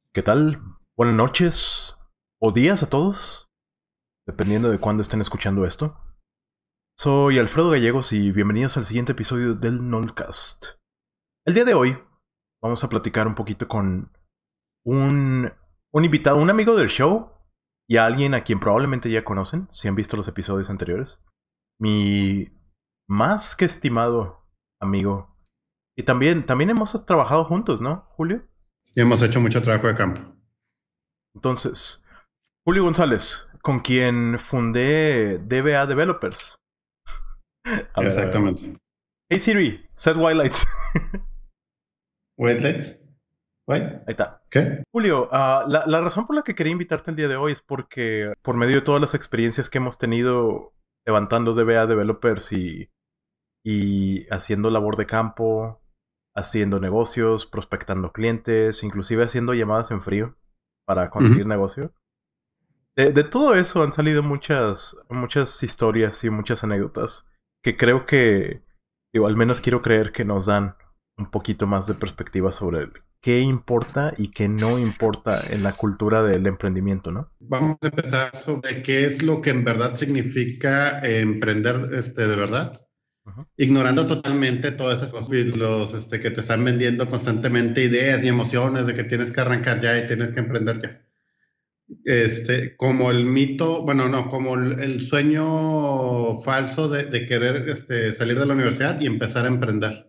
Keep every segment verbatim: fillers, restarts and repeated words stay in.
¿Qué tal? Buenas noches o días a todos, dependiendo de cuándo estén escuchando esto. Soy Alfredo Gallegos y bienvenidos al siguiente episodio del Nolcast. El día de hoy vamos a platicar un poquito con un, un invitado, un amigo del show y a alguien a quien probablemente ya conocen, si han visto los episodios anteriores. Mi más que estimado amigo. Y también, también hemos trabajado juntos, ¿no, Julio? Y hemos hecho mucho trabajo de campo. Entonces, Julio González, con quien fundé D B A Developers. A ver, a ver. Exactamente. Hey Siri, set white lights. Wait, let's. Wait. Ahí está. ¿Qué? Julio, uh, la, la razón por la que quería invitarte el día de hoy es porque por medio de todas las experiencias que hemos tenido levantando D B A Developers y, y haciendo labor de campo, haciendo negocios, prospectando clientes, inclusive haciendo llamadas en frío para conseguir Uh-huh. negocio. De, de todo eso han salido muchas, muchas historias y muchas anécdotas que creo que, digo, al menos quiero creer que nos dan un poquito más de perspectiva sobre qué importa y qué no importa en la cultura del emprendimiento, ¿no? Vamos a empezar sobre qué es lo que en verdad significa eh, emprender este, de verdad, Ujú. ignorando totalmente todas esas cosas y los este, que te están vendiendo constantemente ideas y emociones de que tienes que arrancar ya y tienes que emprender ya. Este, como el mito, bueno, no, como el, el sueño falso de, de querer este, salir de la universidad y empezar a emprender.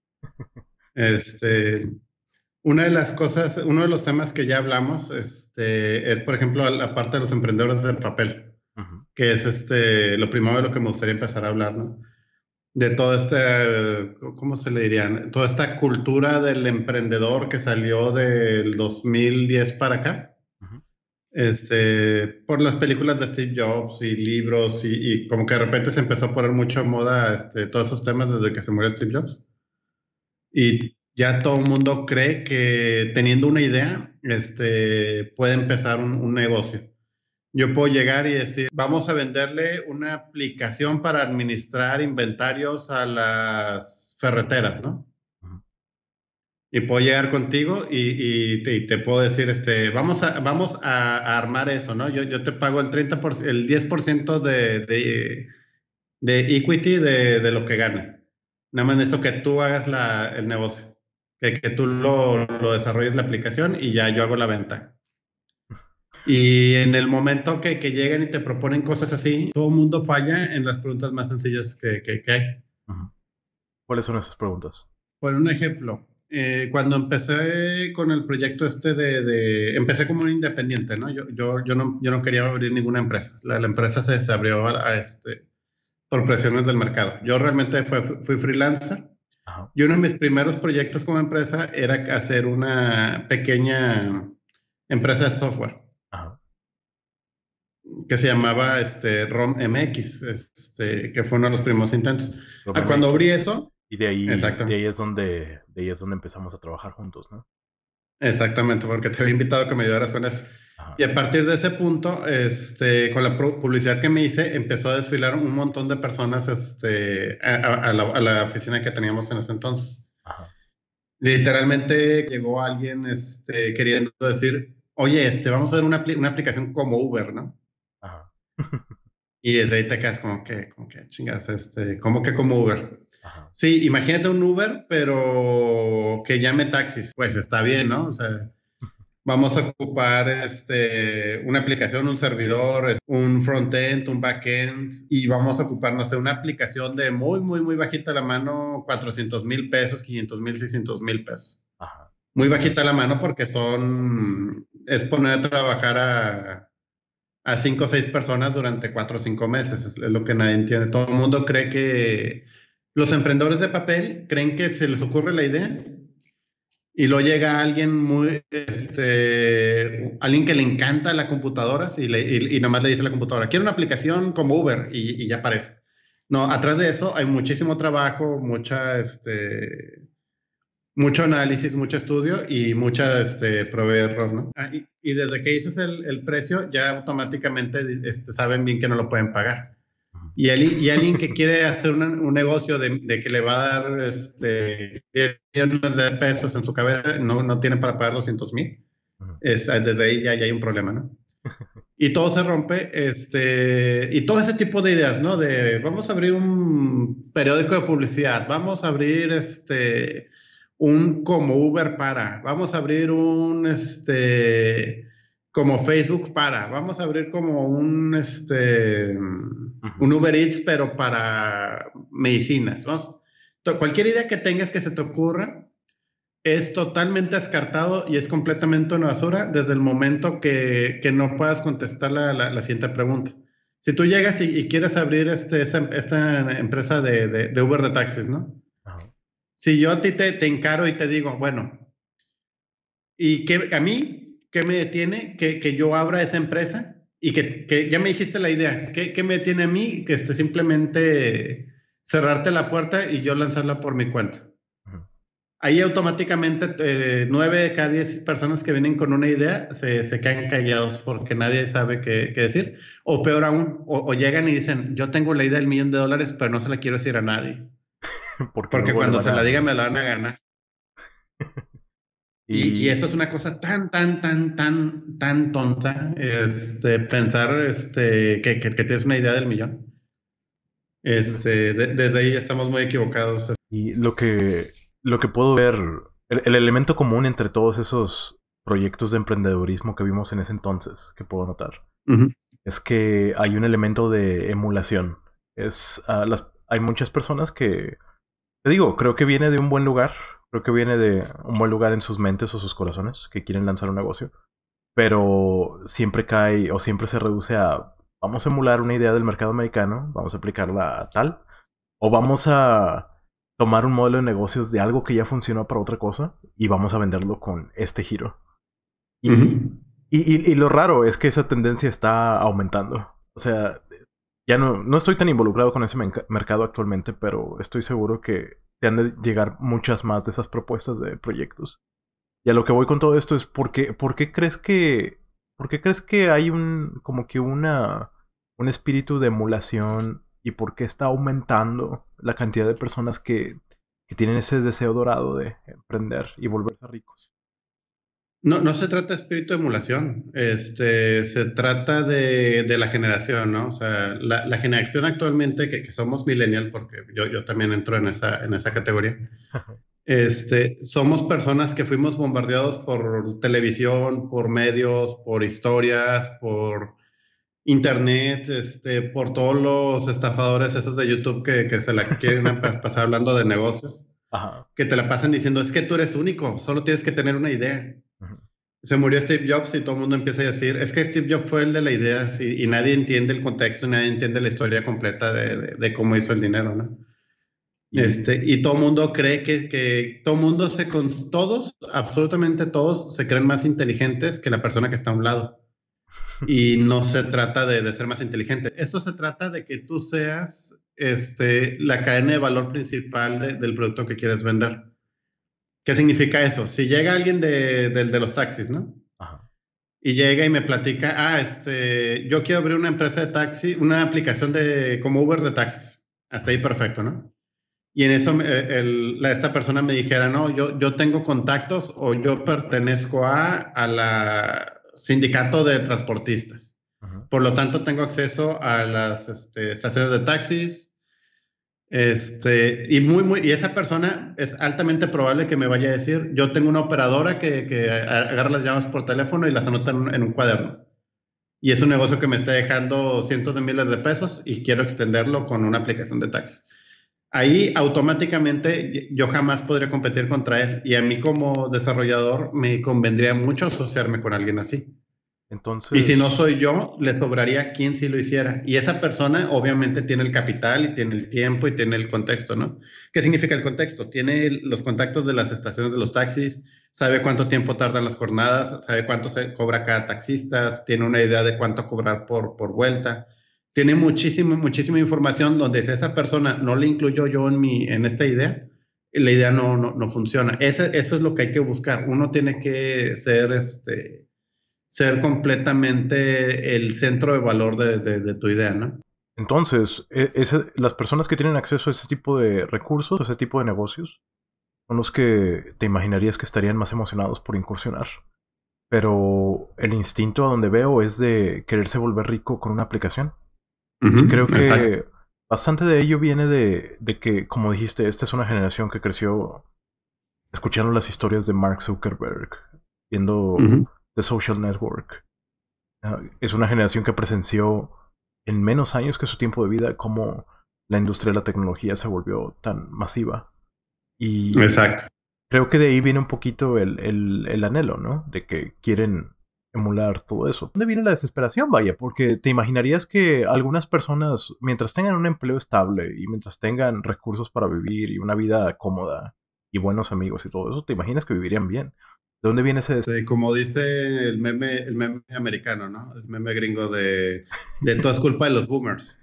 Este, Una de las cosas, uno de los temas que ya hablamos, este, es, por ejemplo, la parte de los emprendedores de papel, Ujú. que es este, lo primero de lo que me gustaría empezar a hablar, ¿no? De todo este, ¿cómo se le dirían? Toda esta cultura del emprendedor que salió del dos mil diez para acá, Ujú. este, por las películas de Steve Jobs y libros, y, y como que de repente se empezó a poner mucho en moda este, todos esos temas desde que se murió Steve Jobs. Y ya todo el mundo cree que teniendo una idea, este, puede empezar un, un negocio. Yo puedo llegar y decir, vamos a venderle una aplicación para administrar inventarios a las ferreteras, ¿no? Ujú. Y puedo llegar contigo y, y te, y te puedo decir, este, vamos a, vamos a, a armar eso, ¿no? Yo, yo te pago el treinta por ciento, el diez por ciento de, de, de equity de, de lo que gana. Nada más necesito que tú hagas la, el negocio, que, que tú lo, lo desarrolles la aplicación y ya yo hago la venta. Y en el momento que, que llegan y te proponen cosas así, todo el mundo falla en las preguntas más sencillas que, que, que hay. Ujú. ¿Cuáles son esas preguntas? Por un ejemplo, eh, cuando empecé con el proyecto este de, de empecé como un independiente, ¿no? Yo, yo, yo no, yo no quería abrir ninguna empresa. La, la empresa se, se abrió a, a este, por presiones del mercado. Yo realmente fue, fui freelancer. Ajá. Y uno de mis primeros proyectos como empresa era hacer una pequeña empresa de software Ajá. que se llamaba este, ROM M X, este, que fue uno de los primeros intentos. Roma Ah, cuando abrí M X. eso, Y de ahí, exacto, de ahí es donde, de ahí es donde empezamos a trabajar juntos, ¿no? exactamente, porque te había invitado a que me ayudaras con eso. Ajá. Y a partir de ese punto, este, con la publicidad que me hice, empezó a desfilar un montón de personas este, a, a, a, la, a la oficina que teníamos en ese entonces. Ajá. Literalmente llegó alguien este, queriendo decir, oye, este, vamos a ver una, una aplicación como Uber, ¿no? Ajá. Y desde ahí te quedas como que, como que chingas, este, como que como Uber. Ajá. Sí, imagínate un Uber, pero que llame taxis. Pues está bien, ¿no? O sea, vamos a ocupar este, una aplicación, un servidor, es- un front-end, un back-end, y vamos a ocupar, no sé, una aplicación de muy, muy, muy bajita la mano, cuatrocientos mil pesos, quinientos mil, seiscientos mil pesos. Ajá. Muy bajita la mano porque son, es poner a trabajar a, a cinco o seis personas durante cuatro o cinco meses, es, es lo que nadie entiende. Todo el mundo cree que los emprendedores de papel creen que se les ocurre la idea y luego llega alguien muy, este, alguien que le encanta la computadora y, le, y, y nomás le dice a la computadora, quiero una aplicación como Uber y, y ya aparece. No, atrás de eso hay muchísimo trabajo, mucha, este, mucho análisis, mucho estudio y mucha este, prueba y error, ¿no? Ah, y, y desde que dices el, el precio, ya automáticamente este, saben bien que no lo pueden pagar. Ujú. Y, alguien, y alguien que quiere hacer una, un negocio de, de, que le va a dar este, diez millones de pesos en su cabeza, no, no tiene para pagar doscientos mil. Ujú. Es, desde ahí ya, ya hay un problema, ¿no? Y todo se rompe, este, y todo ese tipo de ideas, ¿no? De vamos a abrir un periódico de publicidad, vamos a abrir este, un como Uber para, vamos a abrir un, este, como Facebook para, vamos a abrir como un, este, Ujú. un Uber Eats, pero para medicinas, vamos. To- Cualquier idea que tengas que se te ocurra, es totalmente descartado y es completamente una basura desde el momento que, que no puedas contestar la, la, la siguiente pregunta. Si tú llegas y, y quieres abrir este, esta, esta empresa de, de, de Uber de taxis, ¿no? Ajá. Si yo a ti te, te encaro y te digo, bueno, ¿y qué, a mí qué me detiene que, que yo abra esa empresa? Y que, que ya me dijiste la idea, ¿qué, qué me detiene a mí que este, simplemente cerrarte la puerta y yo lanzarla por mi cuenta? Ujú. Ahí automáticamente eh, nueve de cada diez personas que vienen con una idea se, se quedan callados porque nadie sabe qué, qué decir. O peor aún, o, o llegan y dicen, yo tengo la idea del millón de dólares, pero no se la quiero decir a nadie. Porque Porque luego le cuando van se la a... diga me la van a ganar. Y, y Y eso es una cosa tan, tan, tan, tan, tan tonta, este, pensar este, que, que, que tienes una idea del millón. Este, de- desde ahí estamos muy equivocados. Y lo que, lo que puedo ver, el, el elemento común entre todos esos proyectos de emprendedurismo que vimos en ese entonces, que puedo notar, Ujú, es que hay un elemento de emulación. Es, ah, las, hay muchas personas que, te digo, creo que viene de un buen lugar, creo que viene de un buen lugar en sus mentes o sus corazones, que quieren lanzar un negocio, pero siempre cae o siempre se reduce a, vamos a emular una idea del mercado americano, vamos a aplicarla a tal. O vamos a tomar un modelo de negocios de algo que ya funcionó para otra cosa y vamos a venderlo con este giro. Y, ujú. y, y- y lo raro es que esa tendencia está aumentando. O sea, ya no, no estoy tan involucrado con ese menca- mercado actualmente, pero estoy seguro que te han de llegar muchas más de esas propuestas de proyectos. Y a lo que voy con todo esto es ¿por qué, por qué crees que, por qué crees que hay un, como que una, un espíritu de emulación y por qué está aumentando la cantidad de personas que, que tienen ese deseo dorado de emprender y volverse ricos? No, no se trata de espíritu de emulación, este, se trata de, de la generación, ¿no? O sea, la, la generación actualmente, que, que somos millennial, porque yo, yo también entro en esa, en esa categoría, este, somos personas que fuimos bombardeados por televisión, por medios, por historias, por internet, este, por todos los estafadores esos de YouTube que, que se la quieren pa- pasar hablando de negocios, Ajá. que te la pasan diciendo, es que tú eres único, solo tienes que tener una idea. Ujú. Se murió Steve Jobs y todo el mundo empieza a decir, es que Steve Jobs fue el de la idea, sí, y nadie entiende el contexto y nadie entiende la historia completa de, de- de cómo hizo el dinero, ¿no? Y Este, y todo el mundo cree que, que todo el mundo se, con, todos, absolutamente todos, se creen más inteligentes que la persona que está a un lado. Y no se trata de, de ser más inteligente. Esto se trata de que tú seas este, la cadena de valor principal de- del producto que quieres vender. ¿Qué significa eso? Si llega alguien de, de de los taxis, ¿no? ajá. Y llega y me platica, ah, este, yo quiero abrir una empresa de taxi, una aplicación de como Uber de taxis. Hasta ahí Ujú. perfecto, ¿no? Y en eso eh, el- la- esta persona me dijera, no, yo, yo tengo contactos o yo pertenezco a, a la sindicato de transportistas. Ujú. Por lo tanto, tengo acceso a las este, estaciones de taxis, este, y muy, muy, y esa persona es altamente probable que me vaya a decir, yo tengo una operadora que, que agarra las llamadas por teléfono y las anota en un, en un cuaderno. Y es un negocio que me está dejando cientos de miles de pesos y quiero extenderlo con una aplicación de taxis. Ahí automáticamente yo jamás podría competir contra él y a mí como desarrollador me convendría mucho asociarme con alguien así. Y si no Entonces, soy yo, le sobraría quien sí lo hiciera. Y esa persona obviamente tiene el capital y tiene el tiempo y tiene el contexto, ¿no? ¿Qué significa el contexto? Tiene los contactos de las estaciones de los taxis, sabe cuánto tiempo tardan las jornadas, sabe cuánto se cobra cada taxista, tiene una idea de cuánto cobrar por, por vuelta. Tiene muchísima, muchísima información donde si esa persona no le incluyo yo en, mi, en esta idea, la idea no, no, no funciona. Ese, eso es lo que hay que buscar. Uno tiene que ser este ser completamente el centro de valor de, de, de tu idea, ¿no? entonces e- ese- las personas que tienen acceso a ese tipo de recursos, a ese tipo de negocios, son los que te imaginarías que estarían más emocionados por incursionar. pero el instinto a donde veo es de quererse volver rico con una aplicación. Uh-huh, y creo que exacto. bastante de ello viene de, de que, como dijiste, esta es una generación que creció escuchando las historias de Mark Zuckerberg, viendo Uh-huh. The Social Network. Uh, es una generación que presenció en menos años que su tiempo de vida cómo la industria de la tecnología se volvió tan masiva. Y Exacto. creo que de ahí viene un poquito el, el, el anhelo, ¿no? De que quieren emular todo eso. ¿Dónde viene la desesperación? Vaya, porque te imaginarías que algunas personas, mientras tengan un empleo estable y mientras tengan recursos para vivir y una vida cómoda y buenos amigos y todo eso, te imaginas que vivirían bien. ¿De dónde viene ese des- Sí, como dice el meme, el meme americano, ¿no? El meme gringo de, de todo es culpa de los boomers.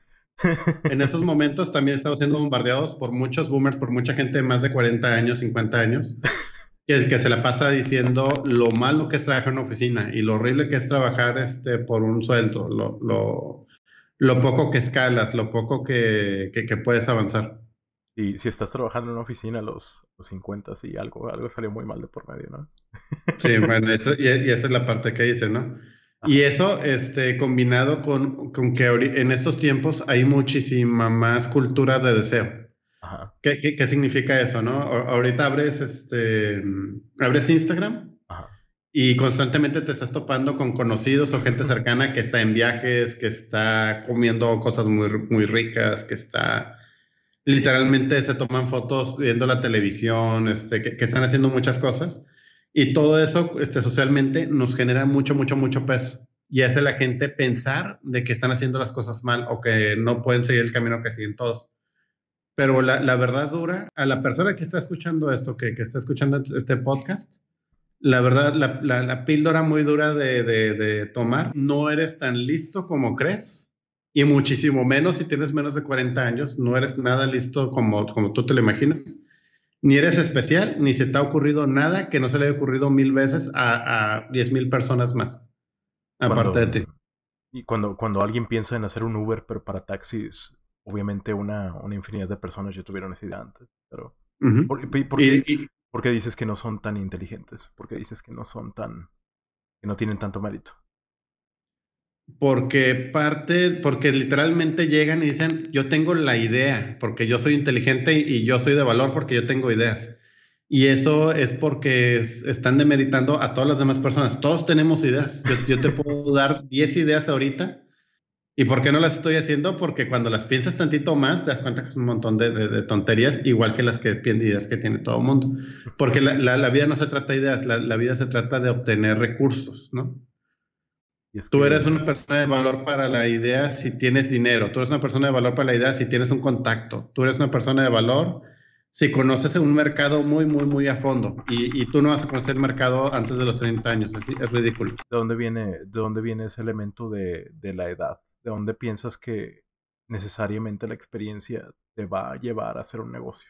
En esos momentos también estamos siendo bombardeados por muchos boomers, por mucha gente de más de cuarenta años, cincuenta años, que, que se la pasa diciendo lo malo que es trabajar en una oficina y lo horrible que es trabajar este, por un sueldo, lo, lo, lo poco que escalas, lo poco que, que, que puedes avanzar. Y si estás trabajando en una oficina a los, los cincuenta, sí, algo, algo salió muy mal de por medio, ¿no? Sí, bueno, eso, y, y esa es la parte que dice, ¿no? Y Ajá, eso, este, combinado con, con que ahori- en estos tiempos hay muchísima más cultura de deseo. ajá, ¿Qué, qué, qué significa eso, no? A- ahorita abres, este, mm, abres Instagram ajá. y constantemente te estás topando con conocidos o gente cercana que está en viajes, que está comiendo cosas muy, muy ricas, que está, literalmente se toman fotos viendo la televisión, este, que, que están haciendo muchas cosas. Y todo eso, este, socialmente nos genera mucho, mucho, mucho peso. Y hace a la gente pensar de que están haciendo las cosas mal o que no pueden seguir el camino que siguen todos. Pero la, la verdad dura, a la persona que está escuchando esto, que, que está escuchando este podcast, la verdad, la, la, la píldora muy dura de, de, de tomar, no eres tan listo como crees, y muchísimo menos si tienes menos de cuarenta años, no eres nada listo como, como tú te lo imaginas, ni eres especial, ni se te ha ocurrido nada que no se le haya ocurrido mil veces a, a diez mil personas más, aparte de Cuando, ti. y cuando, cuando alguien piensa en hacer un Uber, pero para taxis, obviamente una, una infinidad de personas ya tuvieron esa idea antes. Pero, Uh -huh. ¿por, por, por qué, y, y, por qué dices que no son tan inteligentes? ¿Por qué dices que no son tan, que no tienen tanto mérito? Porque parte, porque literalmente llegan y dicen, yo tengo la idea, porque yo soy inteligente y yo soy de valor porque yo tengo ideas. Y eso es porque es- están demeritando a todas las demás personas. Todos tenemos ideas. Yo, yo te puedo dar diez ideas ahorita. ¿Y por qué no las estoy haciendo? Porque cuando las piensas tantito más, te das cuenta que es un montón de, de- de tonterías, igual que las que piensan ideas que tiene todo el mundo. Porque la, la- la vida no se trata de ideas, la, la vida se trata de obtener recursos, ¿no? Y es Tú eres que, una persona de valor para la idea si tienes dinero. Tú eres una persona de valor para la idea si tienes un contacto. Tú eres una persona de valor si conoces un mercado muy, muy, muy a fondo. Y, y tú no vas a conocer el mercado antes de los treinta años. Es, es ridículo. ¿de dónde viene, de dónde viene ese elemento de, de la edad? ¿De dónde piensas que necesariamente la experiencia te va a llevar a hacer un negocio?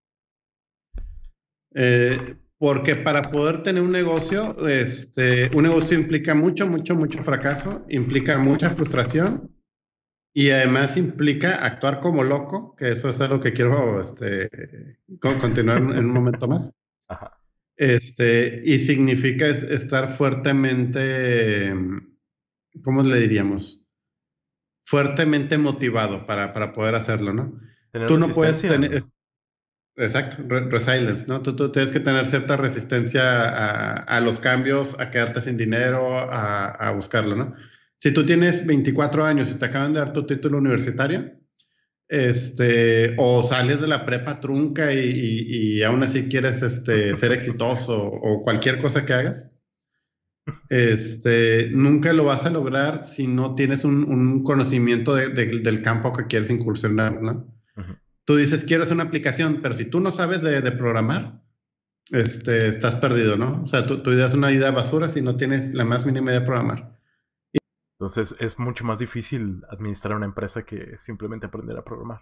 Eh, porque para poder tener un negocio, este, un negocio implica mucho, mucho, mucho fracaso, implica mucha frustración y además implica actuar como loco, que eso es algo que quiero este, con- continuar en en un momento más. Ajá. Este, y significa es- estar fuertemente, ¿cómo le diríamos? Fuertemente motivado para, para poder hacerlo, ¿no? Tener Tú no puedes resistencia. tener, exacto, re- resilience, ¿no? Tú, tú tienes que tener cierta resistencia a, a los cambios, a quedarte sin dinero, a, a buscarlo, ¿no? Si tú tienes veinticuatro años y te acaban de dar tu título universitario, este, o sales de la prepa trunca y, y- y aún así quieres este, ser exitoso o cualquier cosa que hagas, este, nunca lo vas a lograr si no tienes un, un conocimiento de- de- del campo que quieres incursionar, ¿no? Ujú. Tú dices, quiero hacer una aplicación, pero si tú no sabes de, de programar, este, estás perdido, ¿no? O sea, tu, tu idea es una idea basura si no tienes la más mínima idea de programar. Entonces es mucho más difícil administrar una empresa que simplemente aprender a programar.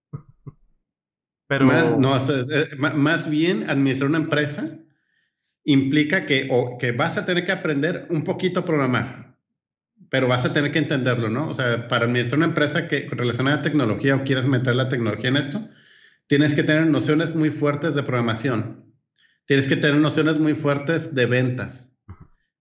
Más, Pero no, o sea, es- es- ma- más bien administrar una empresa implica que, o, que vas a tener que aprender un poquito a programar, pero vas a tener que entenderlo, ¿no? O sea, para administrar una empresa que relacionada a tecnología o quieres meter la tecnología en esto, tienes que tener nociones muy fuertes de programación, tienes que tener nociones muy fuertes de ventas,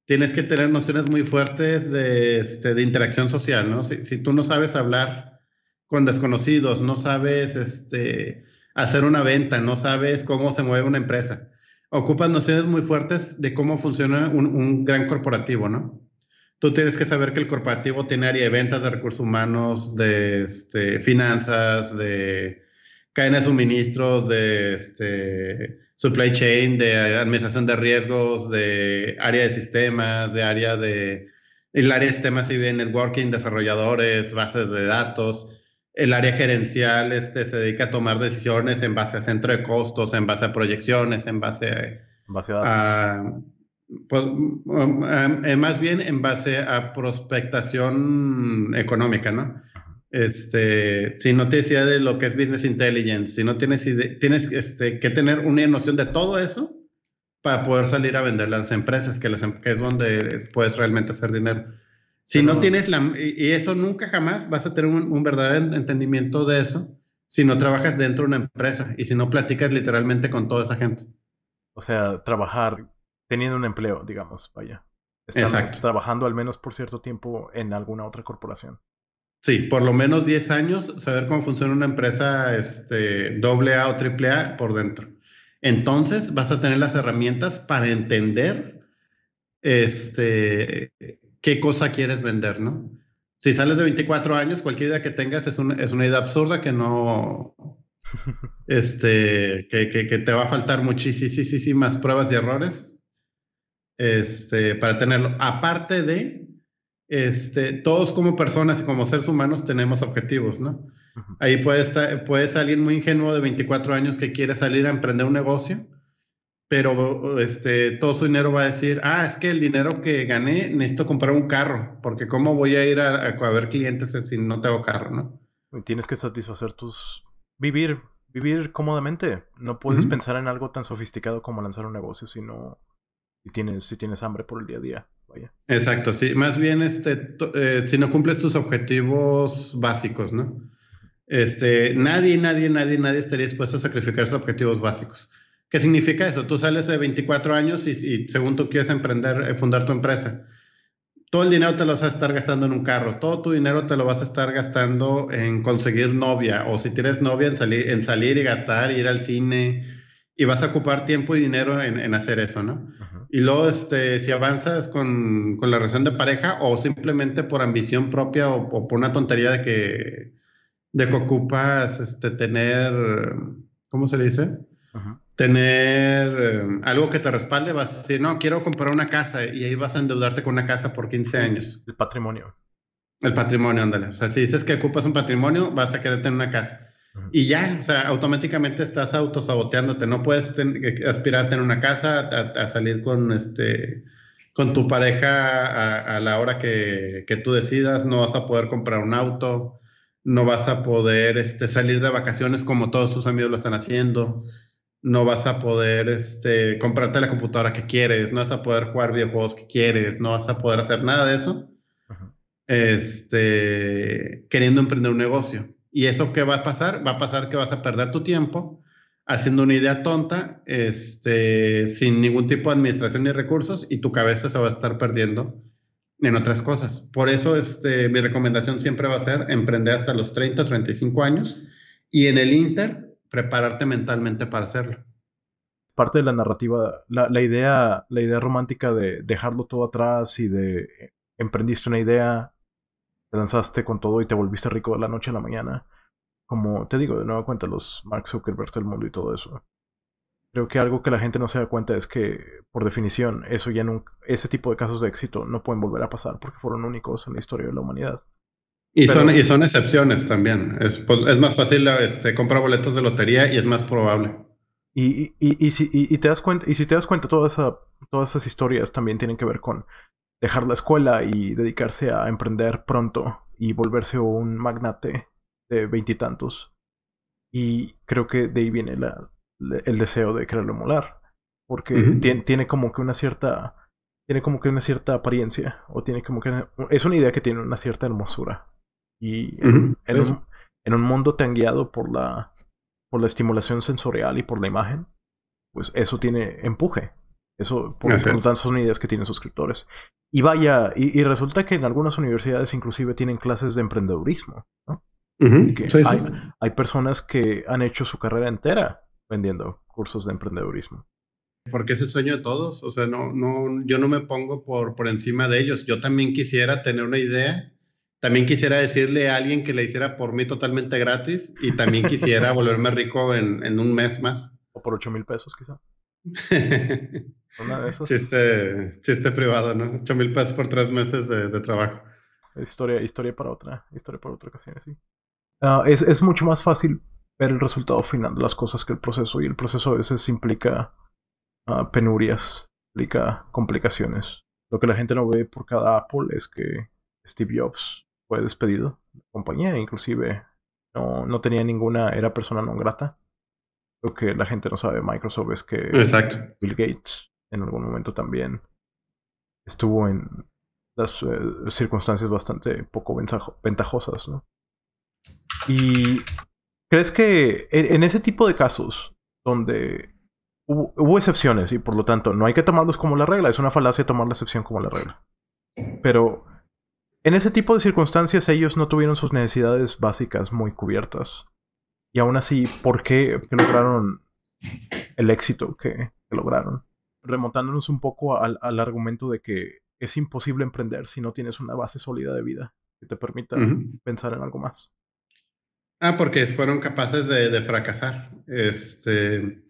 tienes que tener nociones muy fuertes de, este, de interacción social, ¿no? Si, si tú no sabes hablar con desconocidos, no sabes este, hacer una venta, no sabes cómo se mueve una empresa, ocupas nociones muy fuertes de cómo funciona un, un gran corporativo, ¿no? Tú tienes que saber que el corporativo tiene área de ventas, de recursos humanos, de este, finanzas, de cadena de suministros, de este, supply chain, de administración de riesgos, de área de sistemas, de área de... El área de sistemas y de networking, desarrolladores, bases de datos. El área gerencial este, se dedica a tomar decisiones en base a centro de costos, en base a proyecciones, en base En base a datos. a... a pues, um, um, eh, más bien en base a prospectación económica, ¿no? Este, si no tienes idea de lo que es business intelligence, si no tienes idea, tienes este, que tener una noción de todo eso para poder salir a vender a las empresas, que, las, em, que es donde puedes realmente hacer dinero. Si no Pero, tienes la, y eso nunca jamás vas a tener un, un verdadero entendimiento de eso si no trabajas dentro de una empresa y si no platicas literalmente con toda esa gente. o sea, trabajar teniendo un empleo, digamos, vaya. Estando Exacto. trabajando al menos por cierto tiempo en alguna otra corporación. Sí, por lo menos diez años, saber cómo funciona una empresa este, doble A o triple A por dentro. Entonces vas a tener las herramientas para entender este, qué cosa quieres vender, ¿no? Si sales de veinticuatro años, cualquier idea que tengas es, un, es una idea absurda que no, este, que, que, que te va a faltar muchísimas pruebas y errores este, para tenerlo. Aparte de, este, todos como personas y como seres humanos tenemos objetivos, ¿no? Ujú. Ahí puede, estar, puede salir muy ingenuo de veinticuatro años que quiere salir a emprender un negocio, pero este, todo su dinero va a decir, ah, es que el dinero que gané necesito comprar un carro, porque ¿cómo voy a ir a, a, a ver clientes si no tengo carro, ¿no? Y tienes que satisfacer tus... Vivir, vivir cómodamente. No puedes Uh-huh. pensar en algo tan sofisticado como lanzar un negocio si no... Si tienes, si tienes hambre por el día a día, vaya. Exacto, sí. Más bien, este, to- eh, si no cumples tus objetivos básicos, ¿no? Este, nadie, nadie, nadie, nadie estaría dispuesto a sacrificar sus objetivos básicos. ¿Qué significa eso? Tú sales de veinticuatro años y, y según tú quieres emprender, eh, fundar tu empresa. Todo el dinero te lo vas a estar gastando en un carro, todo tu dinero te lo vas a estar gastando en conseguir novia, o si tienes novia, en salir, en salir y gastar, ir al cine, y vas a ocupar tiempo y dinero en, en hacer eso, ¿no? Ujú. Y luego, este, si avanzas con, con la relación de pareja, o simplemente por ambición propia, o, o por una tontería de que, de que ocupas, este, tener, ¿cómo se le dice? Ujú. Tener eh, algo que te respalde, vas a decir, no, quiero comprar una casa y ahí vas a endeudarte con una casa por quince Sí, años. el patrimonio. El patrimonio, ándale. O sea, si dices que ocupas un patrimonio, vas a querer tener una casa. Ujú. Y ya, o sea, automáticamente estás autosaboteándote. No puedes ten- aspirar a tener una casa, a, a salir con, este, con tu pareja a, a la hora que, que tú decidas. No vas a poder comprar un auto. No vas a poder este, salir de vacaciones como todos tus amigos lo están haciendo. No vas a poder este, comprarte la computadora que quieres. No vas a poder jugar videojuegos que quieres. No vas a poder hacer nada de eso Ujú. este, queriendo emprender un negocio. ¿Y eso qué va a pasar? Va a pasar que vas a perder tu tiempo haciendo una idea tonta, este, sin ningún tipo de administración ni recursos, y tu cabeza se va a estar perdiendo en otras cosas. Por eso, este, mi recomendación siempre va a ser emprender hasta los treinta o treinta y cinco años y en el Inter prepararte mentalmente para hacerlo. Parte de la narrativa, la, la idea, la idea romántica de dejarlo todo atrás y de eh, emprendiste una idea, te lanzaste con todo y te volviste rico de la noche a la mañana. Como te digo, de nueva cuenta, los Mark Zuckerberg del mundo y todo eso. Creo que algo que la gente no se da cuenta es que, por definición, eso ya nunca, ese tipo de casos de éxito no pueden volver a pasar porque fueron únicos en la historia de la humanidad. Y son, y Pero, son excepciones también. Es, pues, es más fácil este, comprar boletos de lotería y es más probable. y, y, y, y si, y, y te das cuenta, y si te das cuenta, toda esa, todas esas historias también tienen que ver con dejar la escuela y dedicarse a emprender pronto y volverse un magnate de veintitantos. Y, y creo que de ahí viene la, la, el deseo de quererlo emular. Porque Uh-huh. tiene, tiene como que una cierta. Tiene como que una cierta apariencia. O tiene como que. Es una idea que tiene una cierta hermosura. Y en, Uh-huh. en Sí, sí. un, en un mundo tan guiado por la, por la estimulación sensorial y por la imagen, pues eso tiene empuje. Eso, por, por lo tanto, son ideas que tienen suscriptores. Y vaya, y, y resulta que en algunas universidades inclusive tienen clases de emprendedurismo, ¿no? Uh-huh. Que sí, hay, sí. hay personas que han hecho su carrera entera vendiendo cursos de emprendedurismo. Porque es el sueño de todos. O sea, no, no, yo no me pongo por, por encima de ellos. Yo también quisiera tener una idea. También quisiera decirle a alguien que la hiciera por mí totalmente gratis. Y también quisiera volverme rico en, en un mes más. O por ocho mil pesos, quizá. Una de esas. Chiste, chiste privado, ¿no? Ocho mil pesos por tres meses de, de trabajo. Historia, historia para otra, historia para otra ocasión, sí. Uh, es, es mucho más fácil ver el resultado final de las cosas que el proceso. Y el proceso a veces implica uh, penurias, implica complicaciones. Lo que la gente no ve por cada Apple es que Steve Jobs fue despedido de la compañía, inclusive no, no tenía ninguna, era persona non grata. Lo que la gente no sabe de Microsoft es que Exacto. Bill Gates en algún momento también estuvo en las eh, circunstancias bastante poco ventajosas, ¿no? ¿Y crees que en, en ese tipo de casos donde hubo, hubo excepciones y por lo tanto no hay que tomarlos como la regla, es una falacia tomar la excepción como la regla, pero en ese tipo de circunstancias ellos no tuvieron sus necesidades básicas muy cubiertas y aún así, ¿por qué que lograron el éxito que, que lograron? Remontándonos un poco al, al argumento de que es imposible emprender si no tienes una base sólida de vida que te permita uh-huh. pensar en algo más. Ah, porque fueron capaces de, de fracasar. Este,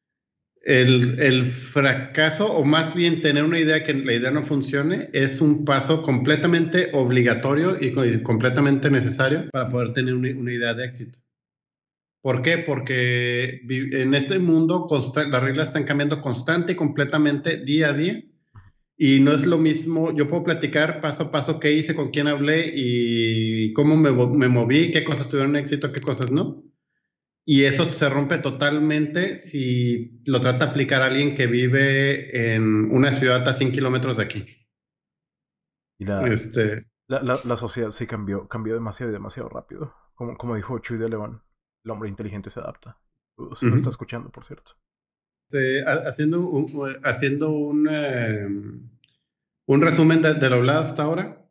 el, el fracaso, o más bien tener una idea que la idea no funcione, es un paso completamente obligatorio y, y completamente necesario para poder tener una, una idea de éxito. ¿Por qué? Porque en este mundo las reglas están cambiando constante y completamente día a día. Y no es lo mismo, yo puedo platicar paso a paso qué hice, con quién hablé y cómo me, me moví, qué cosas tuvieron éxito, qué cosas no. Y eso se rompe totalmente si lo trata de aplicar a alguien que vive en una ciudad a cien kilómetros de aquí. Y la, este... la, la, la sociedad sí cambió, cambió demasiado y demasiado rápido. Como, como dijo Chuy de León, el hombre inteligente se adapta. Se uh-huh. lo está escuchando, por cierto. Este, haciendo un, haciendo un, eh, un resumen de, de lo hablado hasta ahora,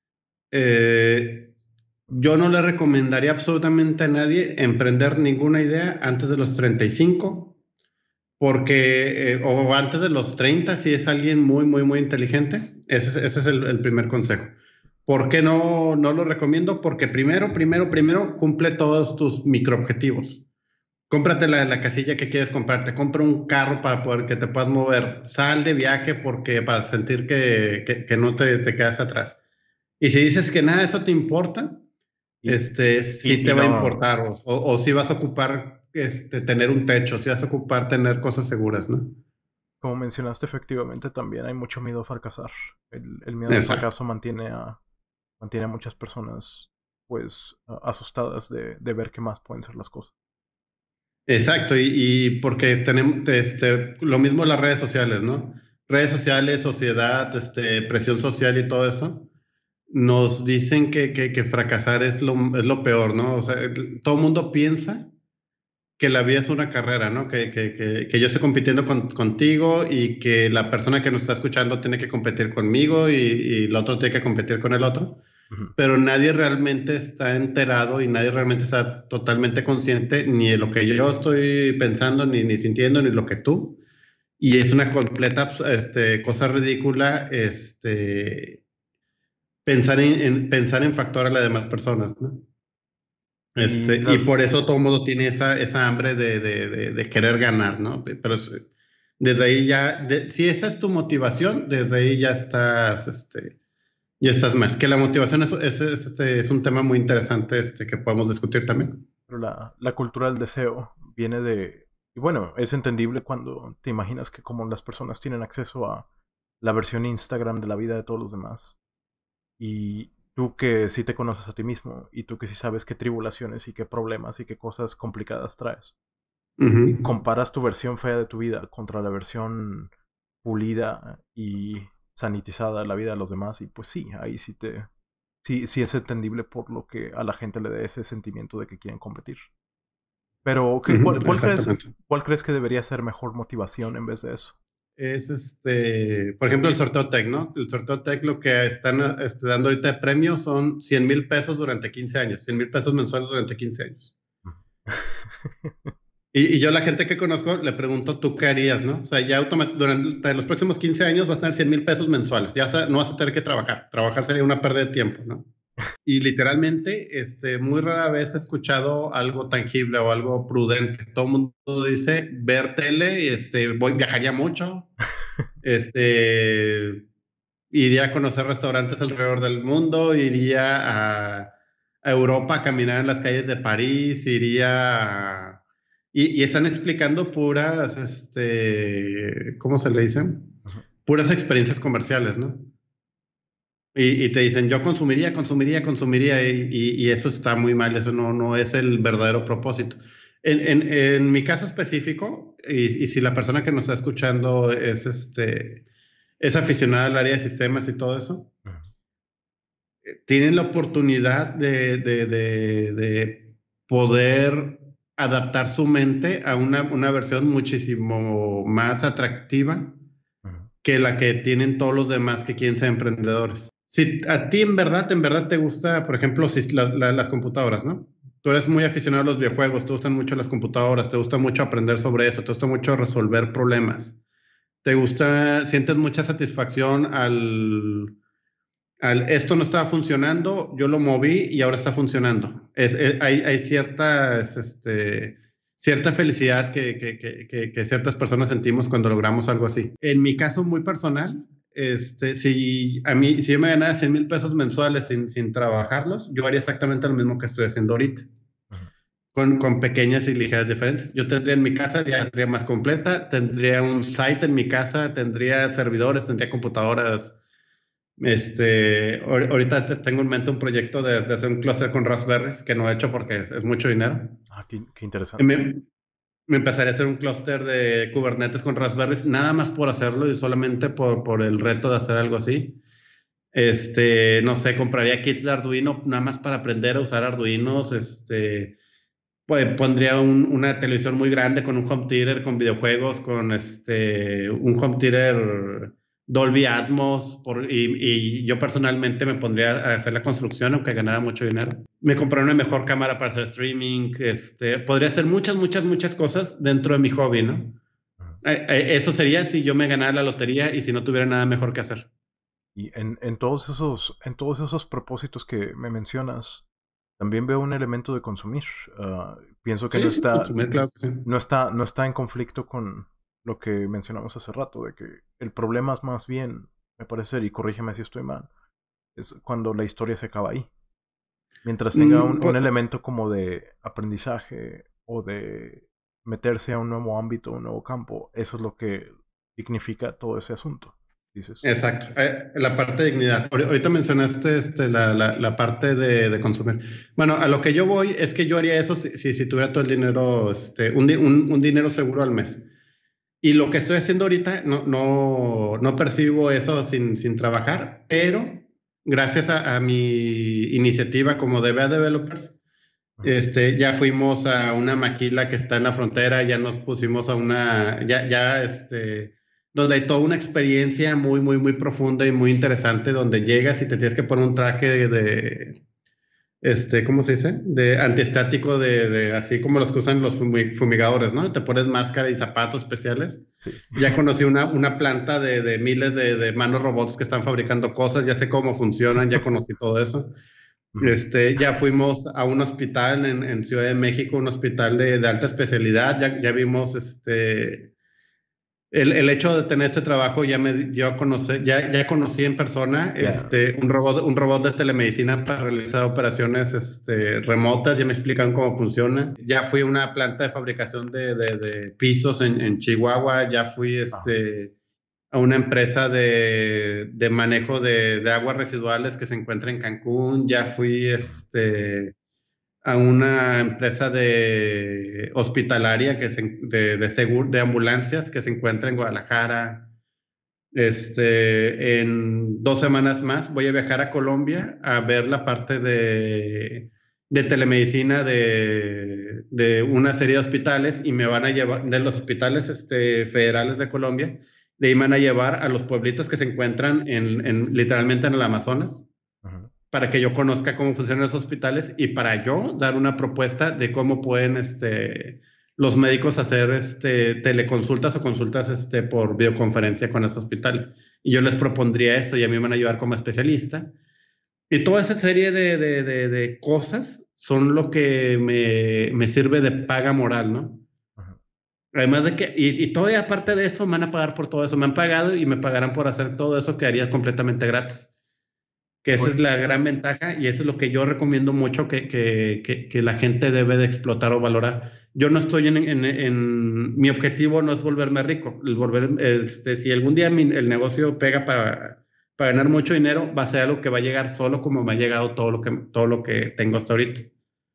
eh, yo no le recomendaría absolutamente a nadie emprender ninguna idea antes de los treinta y cinco, porque, eh, o antes de los treinta, si es alguien muy, muy, muy inteligente. Ese, ese es el, el primer consejo. ¿Por qué no, no lo recomiendo? Porque primero, primero, primero, cumple todos tus microobjetivos. Cómprate la, la casilla que quieres comprarte, compra un carro para poder que te puedas mover, sal de viaje porque para sentir que, que, que no te, te quedas atrás. Y si dices que nada de eso te importa, y, este, y, sí y, te y va no. a importar, o, o, o si vas a ocupar este, tener un techo, si vas a ocupar tener cosas seguras, ¿no? Como mencionaste, efectivamente también hay mucho miedo a fracasar. El, el miedo Exacto. al fracaso mantiene a, mantiene a muchas personas pues asustadas de, de ver qué más pueden ser las cosas. Exacto, y, y porque tenemos este, lo mismo en las redes sociales, ¿no? Redes sociales, sociedad, este, presión social y todo eso, nos dicen que, que, que fracasar es lo, es lo peor, ¿no? O sea, todo el mundo piensa que la vida es una carrera, ¿no? Que, que, que, que yo estoy compitiendo con, contigo y que la persona que nos está escuchando tiene que competir conmigo y, y el otro tiene que competir con el otro. Pero nadie realmente está enterado y nadie realmente está totalmente consciente ni de lo que yo estoy pensando, ni, ni sintiendo, ni lo que tú. Y es una completa este, cosa ridícula este, pensar, en, en, pensar en factor a las demás personas, ¿no? Este, y, las... y por eso todo el mundo tiene esa, esa hambre de, de, de, de querer ganar, ¿no? Pero desde ahí ya, de, si esa es tu motivación, desde ahí ya estás... Este, Y estás mal. Que la motivación es, es, es, este, es un tema muy interesante este, que podemos discutir también. Pero la, la cultura del deseo viene de... Y bueno, es entendible cuando te imaginas que como las personas tienen acceso a la versión Instagram de la vida de todos los demás. Y tú que sí te conoces a ti mismo. Y tú que sí sabes qué tribulaciones y qué problemas y qué cosas complicadas traes. Uh-huh. Y comparas tu versión fea de tu vida contra la versión pulida y... sanitizada la vida de los demás y pues sí, ahí sí te sí, sí es entendible por lo que a la gente le dé ese sentimiento de que quieren competir. Pero ¿qué, cuál, cuál, crees, ¿cuál crees que debería ser mejor motivación en vez de eso? es este, por ejemplo, el sorteo Tech, ¿no? El sorteo Tech lo que están este, dando ahorita de premio son cien mil pesos durante quince años, cien mil pesos mensuales durante quince años. Y, y yo la gente que conozco le pregunto, ¿tú qué harías, no? O sea, ya durante los próximos quince años vas a tener cien mil pesos mensuales, ya no vas a tener que trabajar, trabajar sería una pérdida de tiempo, ¿no? Y literalmente, este, muy rara vez he escuchado algo tangible o algo prudente. Todo el mundo dice ver tele, este, voy, viajaría mucho, este, iría a conocer restaurantes alrededor del mundo, iría a, a Europa a caminar en las calles de París, iría a, y, y, están explicando puras, este, ¿cómo se le dicen? Puras experiencias comerciales, ¿no? Y, y te dicen, yo consumiría, consumiría, consumiría, y, y, y eso está muy mal, eso no, no es el verdadero propósito. En, en, en mi caso específico, y, y, si la persona que nos está escuchando es, este, es aficionada al área de sistemas y todo eso, uh-huh. tienen la oportunidad de, de, de, de poder adaptar su mente a una, una versión muchísimo más atractiva uh-huh. que la que tienen todos los demás que quieren ser emprendedores. Si a ti en verdad, en verdad te gusta, por ejemplo, si la, la, las computadoras, ¿no? Tú eres muy aficionado a los videojuegos, te gustan mucho las computadoras, te gusta mucho aprender sobre eso, te gusta mucho resolver problemas. Te gusta, sientes mucha satisfacción al, al esto no estaba funcionando, yo lo moví y ahora está funcionando. Es, es, hay, hay ciertas, este, cierta felicidad que, que, que, que ciertas personas sentimos cuando logramos algo así. En mi caso muy personal, Este, si a mí, si yo me ganara cien mil pesos mensuales sin, sin trabajarlos, yo haría exactamente lo mismo que estoy haciendo ahorita, uh-huh. con, con pequeñas y ligeras diferencias. Yo tendría en mi casa, ya tendría más completa, tendría un site en mi casa, tendría servidores, tendría computadoras. Este, ahorita tengo en mente un proyecto de, de hacer un clúster con Raspberries, que no he hecho porque es, es mucho dinero. Ah, qué, qué interesante. Me, me empezaría a hacer un clúster de Kubernetes con Raspberries, nada más por hacerlo y solamente por, por el reto de hacer algo así. Este, no sé, compraría kits de Arduino nada más para aprender a usar Arduinos. Este, pues pondría un, una televisión muy grande con un home theater, con videojuegos, con este, un home theater Dolby Atmos, por, y, y yo personalmente me pondría a hacer la construcción, aunque ganara mucho dinero. Me compraría una mejor cámara para hacer streaming. Este, podría hacer muchas, muchas, muchas cosas dentro de mi hobby, ¿no? Uh-huh. Eh, eh, eso sería si yo me ganara la lotería y si no tuviera nada mejor que hacer. Y en, en, todos esos, en todos esos propósitos que me mencionas, también veo un elemento de consumir. Uh, pienso que, sí, no, sí, está, consumir, claro que sí. no, está, no está en conflicto con lo que mencionamos hace rato, de que el problema es más bien, me parece, y corrígeme si estoy mal, es cuando la historia se acaba ahí. Mientras tenga un, un elemento como de aprendizaje o de meterse a un nuevo ámbito, un nuevo campo, eso es lo que significa todo ese asunto. Dices. Exacto, eh, la parte de dignidad. Ahorita mencionaste este, la, la, la parte de, de consumir. Bueno, a lo que yo voy es que yo haría eso si, si, si tuviera todo el dinero, este, un, un, un dinero seguro al mes. Y lo que estoy haciendo ahorita, no, no, no percibo eso sin, sin trabajar, pero gracias a, a mi iniciativa como D B A Developers, este, ya fuimos a una maquila que está en la frontera, ya nos pusimos a una, ya, ya, este, donde hay toda una experiencia muy, muy, muy profunda y muy interesante, donde llegas y te tienes que poner un traje de, de este, ¿cómo se dice? De antiestático, de, de así como los que usan los fumigadores, ¿no? Te pones máscara y zapatos especiales. Sí. Ya conocí una, una planta de, de miles de, de manos robots que están fabricando cosas, ya sé cómo funcionan, ya conocí todo eso. Este, ya fuimos a un hospital en, en Ciudad de México, un hospital de, de alta especialidad, ya, ya vimos este... El, el hecho de tener este trabajo ya me dio a conocer, ya, ya conocí en persona yeah. este, un, robot, un robot de telemedicina para realizar operaciones este, remotas, ya me explican cómo funciona. Ya fui a una planta de fabricación de, de, de pisos en, en Chihuahua, ya fui este, ah. a una empresa de, de manejo de, de aguas residuales que se encuentra en Cancún, ya fui este, a una empresa de hospitalaria que se, de, de, seguro, de ambulancias que se encuentra en Guadalajara. Este, en dos semanas más voy a viajar a Colombia a ver la parte de, de telemedicina de, de una serie de hospitales y me van a llevar de los hospitales este, federales de Colombia. De ahí me van a llevar a los pueblitos que se encuentran en, en literalmente en el Amazonas, Ujú. para que yo conozca cómo funcionan los hospitales y para yo dar una propuesta de cómo pueden este, los médicos hacer este, teleconsultas o consultas este, por videoconferencia con esos hospitales. Y yo les propondría eso y a mí me van a ayudar como especialista. Y toda esa serie de, de, de, de cosas son lo que me, me sirve de paga moral, ¿no? Ujú. Además de que, y, y todavía aparte de eso, me van a pagar por todo eso. Me han pagado y me pagarán por hacer todo eso que haría completamente gratis. Que Y esa por- es la gran ventaja y eso es lo que yo recomiendo mucho que, que, que, que la gente debe de explotar o valorar. Yo no estoy en, en, en mi objetivo no es volverme rico. El volver, este, si algún día mi, el negocio pega para, para ganar mucho dinero, va a ser algo que va a llegar solo como me ha llegado todo lo que, todo lo que tengo hasta ahorita.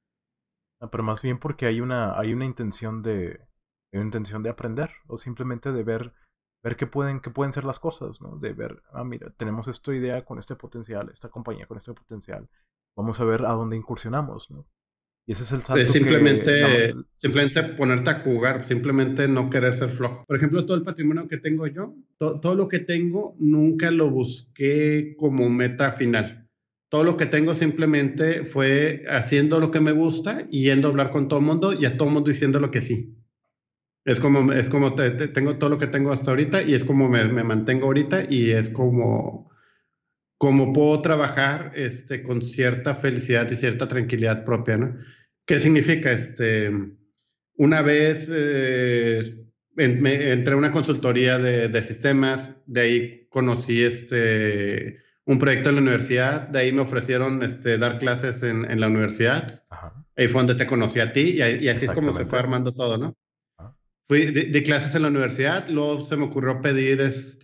ah, pero más bien porque hay una, hay una intención de, hay una intención de aprender o simplemente de ver, ver qué pueden, qué pueden ser las cosas, ¿no? De ver, ah, mira, tenemos esta idea con este potencial, esta compañía con este potencial, vamos a ver a dónde incursionamos, ¿no? Y ese es el Es salto que, la ma- simplemente, simplemente ponerte a jugar, simplemente no querer ser flojo. Por ejemplo, todo el patrimonio que tengo yo, to- todo lo que tengo, nunca lo busqué como meta final. Todo lo que tengo simplemente fue haciendo lo que me gusta y yendo a hablar con todo el mundo y a todo el mundo diciendo lo que sí. Es como, es como te- te- tengo todo lo que tengo hasta ahorita y es como me, me mantengo ahorita y es como, como puedo trabajar este, con cierta felicidad y cierta tranquilidad propia, ¿no? ¿Qué significa? Este, una vez eh, en- me- entré a una consultoría de, de sistemas, de ahí conocí este, un proyecto en la universidad, de ahí me ofrecieron este, dar clases en, en la universidad, Ajá, ahí fue donde te conocí a ti y, ahí- y así es como se fue exactamente. armando todo, ¿no? Ajá, Fui de, de clases en la universidad, luego se me ocurrió pedir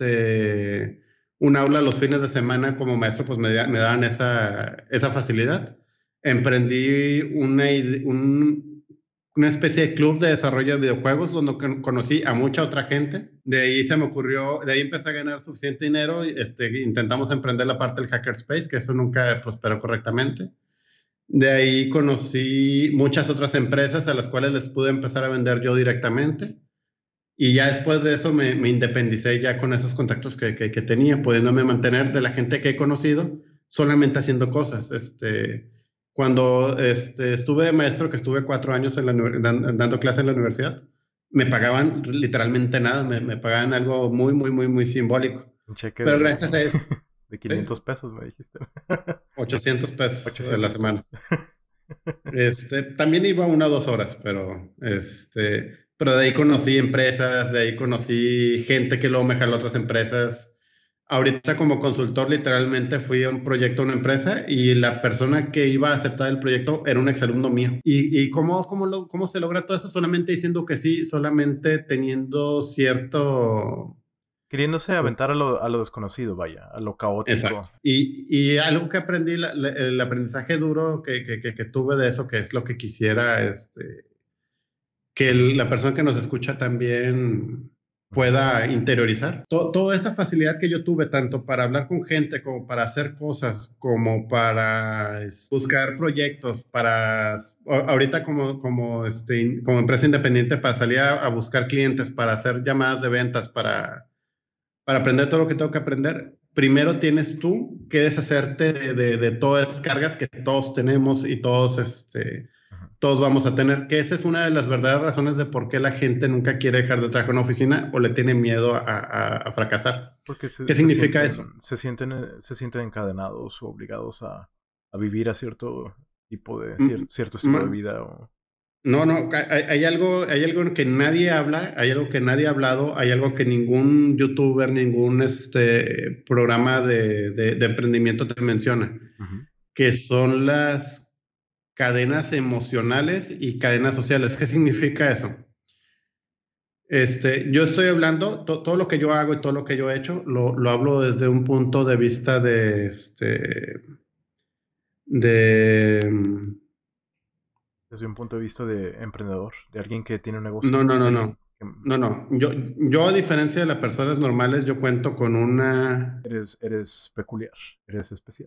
este, un aula los fines de semana como maestro, pues me, da- me daban esa, esa facilidad. Emprendí una, ide- un- una especie de club de desarrollo de videojuegos donde con- conocí a mucha otra gente. De ahí se me ocurrió, de ahí empecé a ganar suficiente dinero. Y, este, intentamos emprender la parte del hackerspace, que eso nunca prosperó correctamente. De ahí conocí muchas otras empresas a las cuales les pude empezar a vender yo directamente. Y ya después de eso me, me independicé ya con esos contactos que, que, que tenía, pudiéndome mantener de la gente que he conocido solamente haciendo cosas. Este, cuando este, estuve de maestro, que estuve cuatro años en la, dan, dando clases en la universidad, me pagaban literalmente nada, me, me pagaban algo muy, muy, muy, muy simbólico. un cheque Pero de, gracias a eso, de ¿sí? quinientos pesos, me dijiste. ochocientos pesos a la ochocientos semana. pesos. Este, también iba una o dos horas, pero, este, pero de ahí conocí empresas, de ahí conocí gente que luego me jaló a otras empresas. Ahorita como consultor literalmente fui a un proyecto a una empresa y la persona que iba a aceptar el proyecto era un exalumno mío. ¿Y, y cómo, cómo, lo, cómo se logra todo eso? Solamente diciendo que sí, solamente teniendo cierto... Queriéndose Pues, aventar a lo, a lo desconocido, vaya, a lo exacto. caótico. Y, y algo que aprendí, la- la- el aprendizaje duro que, que, que, que tuve de eso, que es lo que quisiera este, que el- la persona que nos escucha también Ujú. pueda interiorizar. To- toda esa facilidad que yo tuve, tanto para hablar con gente, como para hacer cosas, como para es, buscar proyectos, para, a- ahorita como, como, este, como empresa independiente, para salir a, a buscar clientes, para hacer llamadas de ventas, para, para aprender todo lo que tengo que aprender. Primero tienes tú que deshacerte de, de, de todas esas cargas que todos tenemos y todos, este, Ujú. todos vamos a tener, que esa es una de las verdaderas razones de por qué la gente nunca quiere dejar de trabajar en una oficina o le tiene miedo a, a, a fracasar. Porque se, ¿Qué se significa eso? sienten, se sienten, eh, se sienten encadenados o obligados a, a vivir a cierto tipo de, cier- Mm, cierto estilo de ma- vida o... No, no, hay, hay algo, hay algo que nadie habla, hay algo que nadie ha hablado, hay algo que ningún youtuber, ningún este, programa de, de, de emprendimiento te menciona, Ujú. que son las cadenas emocionales y cadenas sociales. ¿Qué significa eso? Este, yo estoy hablando, to- todo lo que yo hago y todo lo que yo he hecho, lo, lo hablo desde un punto de vista de, este, de, mm, Desde un punto de vista de emprendedor, de alguien que tiene un no, negocio, no, de no, alguien no, que no, no. Yo, yo a diferencia de las personas normales, yo cuento con una, eres, eres peculiar, eres especial.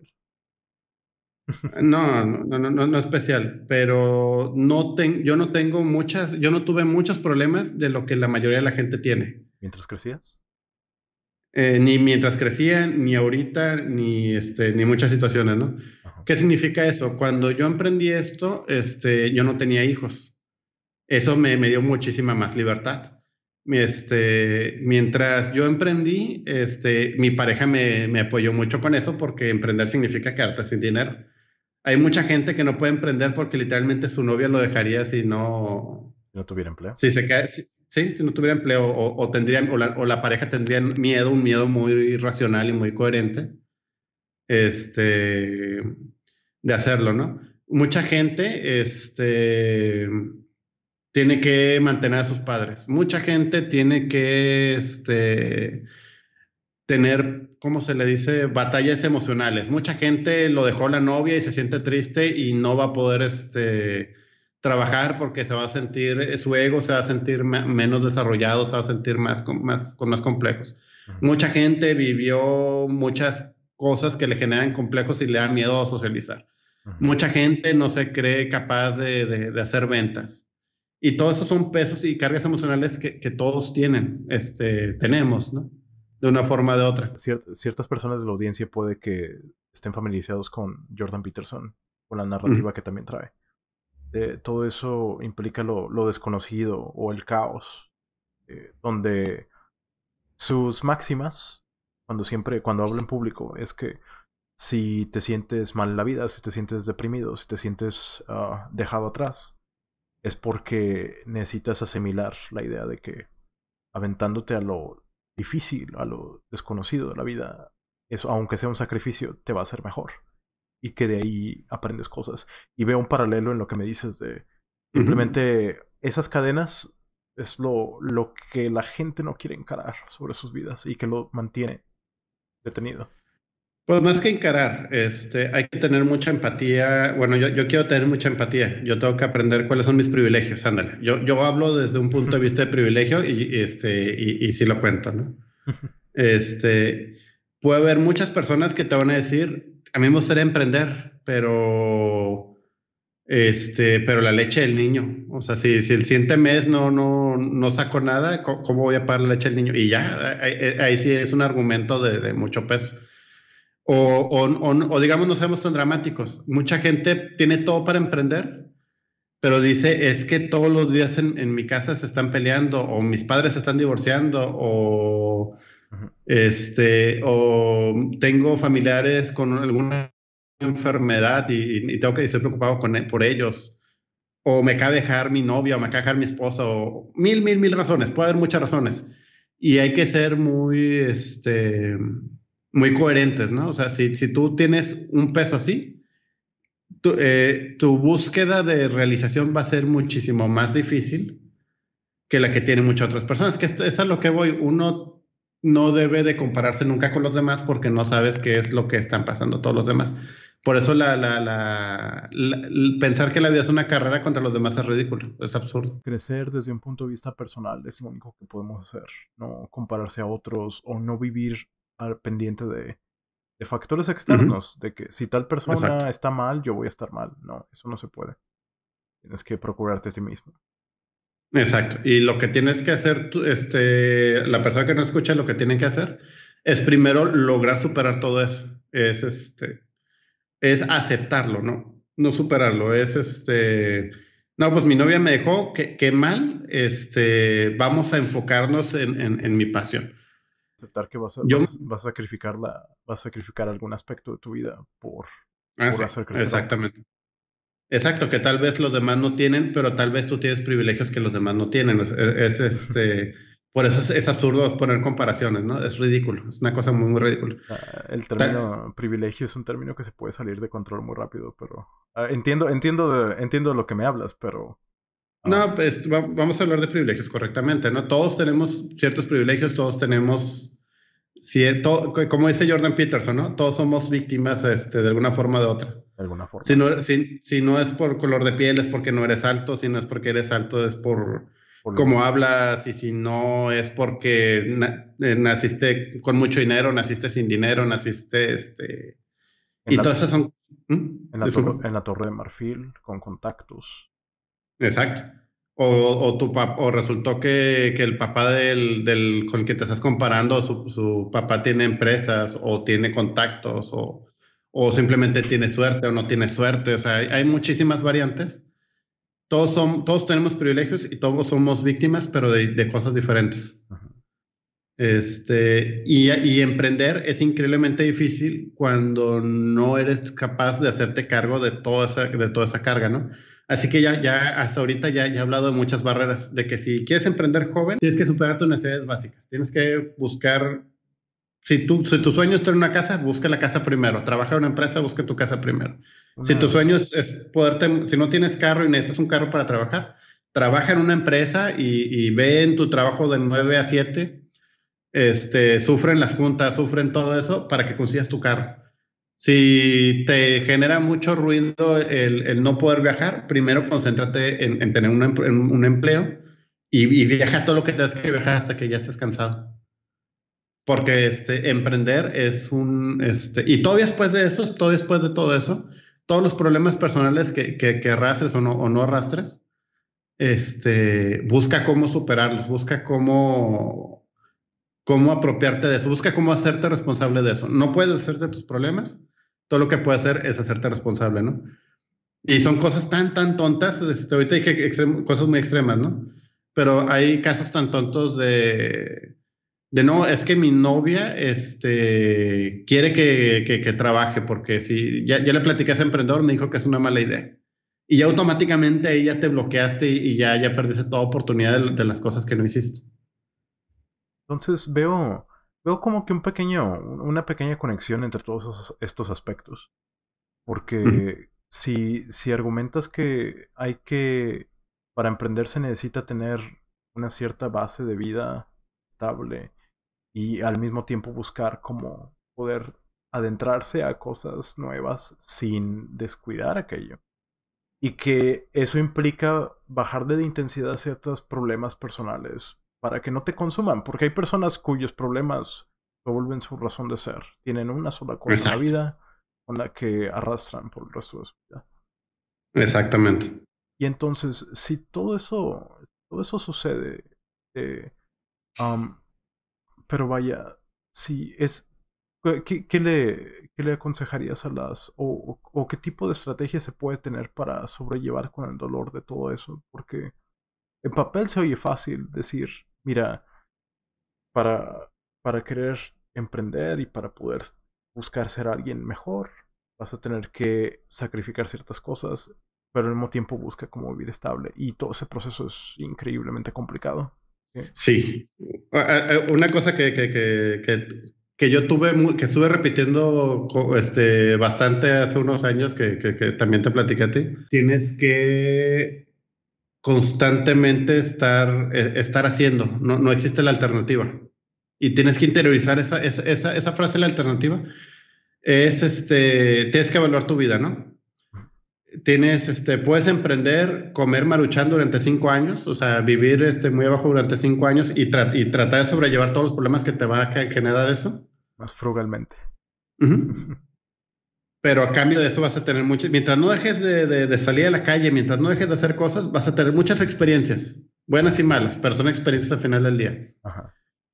no, no, no, no, no, no especial, pero no ten, yo no tengo muchas, yo no tuve muchos problemas de lo que la mayoría de la gente tiene. Mientras crecías. Eh, ni mientras crecía, ni ahorita, ni, este, ni muchas situaciones, ¿no? Ajá. ¿Qué significa eso? Cuando yo emprendí esto, este, yo no tenía hijos. Eso me, me dio muchísima más libertad. Este, mientras yo emprendí, este, mi pareja me, me apoyó mucho con eso porque emprender significa quedarte sin dinero. Hay mucha gente que no puede emprender porque literalmente su novia lo dejaría si no, Si no tuviera empleo. si se cae, si, sí, si no tuviera empleo o, o tendría, o la, o la pareja tendría miedo, un miedo muy racional y muy coherente, este, de hacerlo, ¿no? Mucha gente, este, tiene que mantener a sus padres. Mucha gente tiene que, este, tener, ¿cómo se le dice? Batallas emocionales. Mucha gente lo dejó la novia y se siente triste y no va a poder, este, trabajar porque se va a sentir, su ego se va a sentir menos desarrollado, se va a sentir más, con más, con más complejos. Ujú. Mucha gente vivió muchas cosas que le generan complejos y le da miedo a socializar. Ujú. Mucha gente no se cree capaz de, de, de hacer ventas. Y todos esos son pesos y cargas emocionales que, que todos tienen, este, tenemos, ¿no? De una forma o de otra. Ciert- ciertas personas de la audiencia puede que estén familiarizados con Jordan Peterson, con la Mm, narrativa que también trae. Eh, todo eso implica lo, lo desconocido o el caos, eh, donde sus máximas, cuando siempre, cuando habla en público, es que si te sientes mal en la vida, si te sientes deprimido, si te sientes ah, dejado atrás, es porque necesitas asimilar la idea de que aventándote a lo difícil, a lo desconocido de la vida, eso, aunque sea un sacrificio, te va a hacer mejor. Y que de ahí aprendes cosas. Y veo un paralelo en lo que me dices de ujú. simplemente esas cadenas es lo, lo que la gente no quiere encarar sobre sus vidas y que lo mantiene detenido. Pues más que encarar, este, hay que tener mucha empatía. Bueno, yo, yo quiero tener mucha empatía. Yo tengo que aprender cuáles son mis privilegios. Ándale. Yo, yo hablo desde un punto de vista de privilegio y, y, este, y, y sí lo cuento, ¿no? Este, puede haber muchas personas que te van a decir, a mí me gustaría emprender, pero, este, pero la leche del niño, o sea, si, si el siguiente mes no, no, no saco nada, ¿cómo, cómo voy a pagar la leche del niño? Y ya, ahí, ahí sí es un argumento de, de mucho peso. O, o, o, o digamos, no seamos tan dramáticos. Mucha gente tiene todo para emprender, pero dice, es que todos los días en, en mi casa se están peleando, o mis padres se están divorciando, o este, o tengo familiares con alguna enfermedad y, y tengo que estar preocupado con, por ellos, o me acaba de dejar mi novia, o me acaba de dejar mi esposa, o mil, mil, mil razones, puede haber muchas razones. Y hay que ser muy, este, muy coherentes, ¿no? O sea, si, si tú tienes un peso así, tu, eh, tu búsqueda de realización va a ser muchísimo más difícil que la que tienen muchas otras personas. Que esto es a lo que voy. Uno no debe de compararse nunca con los demás porque no sabes qué es lo que están pasando todos los demás. Por eso la, la, la, la, pensar que la vida es una carrera contra los demás es ridículo, es absurdo. Crecer desde un punto de vista personal es lo único que podemos hacer. No compararse a otros o no vivir al pendiente de, de factores Uh -huh. externos. De que si tal Exacto. persona está mal, yo voy a estar mal. No, eso no se puede. Tienes que procurarte a ti mismo. Exacto. Y lo que tienes que hacer, tú, este, la persona que no escucha, lo que tiene que hacer es primero lograr superar todo eso. Es este, es aceptarlo, ¿no? No superarlo, es este, no, pues mi novia me dejó, qué, qué mal, este, vamos a enfocarnos en, en, en mi pasión. Aceptar que vas a, Yo, vas, vas a sacrificar la, vas a sacrificar algún aspecto de tu vida por, ah, por sí, hacer crecer a otro. exactamente. Exacto, que tal vez los demás no tienen, pero tal vez tú tienes privilegios que los demás no tienen. Es, es, este, por eso es, es absurdo poner comparaciones, ¿no? Es ridículo, es una cosa muy, muy ridícula. Ah, el Ta- término privilegio es un término que se puede salir de control muy rápido, pero ah, entiendo, entiendo de, entiendo de lo que me hablas, pero ah, No, pues va- vamos a hablar de privilegios correctamente, ¿no? Todos tenemos ciertos privilegios, todos tenemos cierto, como dice Jordan Peterson, ¿no? Todos somos víctimas, este, de alguna forma o de otra. de alguna Si forma, no, si, si no es por color de piel, es porque no eres alto, si no es porque eres alto, es por por cómo lo, hablas, y si no es porque na- eh, naciste con mucho dinero, naciste sin dinero, naciste, este, en y la, todas esas son, ¿Mm? en la torre, Disculpa. en la torre de marfil, con contactos. Exacto. O, o, tu pap- o resultó que, que el papá del, del con el que te estás comparando, su, su papá tiene empresas o tiene contactos o, o simplemente tiene suerte o no tiene suerte. O sea, hay, hay muchísimas variantes. Todos, son, todos tenemos privilegios y todos somos víctimas, pero de, de cosas diferentes. Ujú. Este, y, y emprender es increíblemente difícil cuando no eres capaz de hacerte cargo de toda esa, de toda esa carga, ¿no? Así que ya, ya hasta ahorita ya, ya he hablado de muchas barreras, de que si quieres emprender joven, tienes que superar tus necesidades básicas, tienes que buscar, si, tú, si tu sueño es tener una casa, busca la casa primero, trabaja en una empresa, busca tu casa primero. Si tu Una, sueño es, es poderte, si no tienes carro y necesitas un carro para trabajar, trabaja en una empresa y, y ve en tu trabajo de nueve a siete, este, sufren las juntas, sufren todo eso para que consigas tu carro. Si te genera mucho ruido el, el no poder viajar, primero concéntrate en, en tener un, en un empleo y, y viaja todo lo que tengas que viajar hasta que ya estés cansado. Porque este, emprender es un... Este, y todavía después de eso, todavía después de todo eso, todos los problemas personales que, que, que arrastres o no, o no arrastres, este, busca cómo superarlos, busca cómo cómo apropiarte de eso, busca cómo hacerte responsable de eso. No puedes hacerte tus problemas, todo lo que puedes hacer es hacerte responsable, ¿no? Y son cosas tan, tan tontas, este, ahorita dije extrem, cosas muy extremas, ¿no? Pero hay casos tan tontos de, de no, es que mi novia este, quiere que, que, que trabaje, porque si ya, ya le platiqué a ese emprendedor, me dijo que es una mala idea. Y ya automáticamente ahí ya te bloqueaste y, y ya, ya perdiste toda oportunidad de, de las cosas que no hiciste. entonces veo, veo como que un pequeño, una pequeña conexión entre todos esos- estos aspectos. Uh -huh. Porque si, si argumentas que hay que, para emprender se necesita tener una cierta base de vida estable y al mismo tiempo buscar cómo poder adentrarse a cosas nuevas sin descuidar aquello. Y que eso implica bajar de intensidad ciertos problemas personales para que no te consuman, porque hay personas cuyos problemas se vuelven su razón de ser. Tienen una sola cosa en la Exacto, vida con la que arrastran por el resto de su vida. exactamente. Y entonces, si todo eso, todo eso sucede, eh, um, pero vaya, si es, ¿qué, qué le, qué le aconsejarías a las, o, o, o qué tipo de estrategia se puede tener para sobrellevar con el dolor de todo eso? Porque en papel se oye fácil decir, mira, para, para querer emprender y para poder buscar ser alguien mejor, vas a tener que sacrificar ciertas cosas, pero al mismo tiempo busca cómo vivir estable. Y todo ese proceso es increíblemente complicado. ¿Sí? Sí. Una cosa que, que, que, que, que yo tuve, que estuve repitiendo este, bastante hace unos años, que, que, que también te platiqué a ti, tienes que constantemente estar, estar haciendo, no, no existe la alternativa. Y tienes que interiorizar esa, esa, esa, esa frase, la alternativa, es, este, tienes que evaluar tu vida, ¿no? Tienes, este, puedes emprender, comer Maruchan durante cinco años, o sea, vivir este, muy abajo durante cinco años y, tra y tratar de sobrellevar todos los problemas que te van a generar eso. Más frugalmente. Uh -huh. Pero a cambio de eso vas a tener muchas, mientras no dejes de, de, de, salir a la calle, mientras no dejes de hacer cosas, vas a tener muchas experiencias, buenas y malas, pero son experiencias al final del día. Ajá.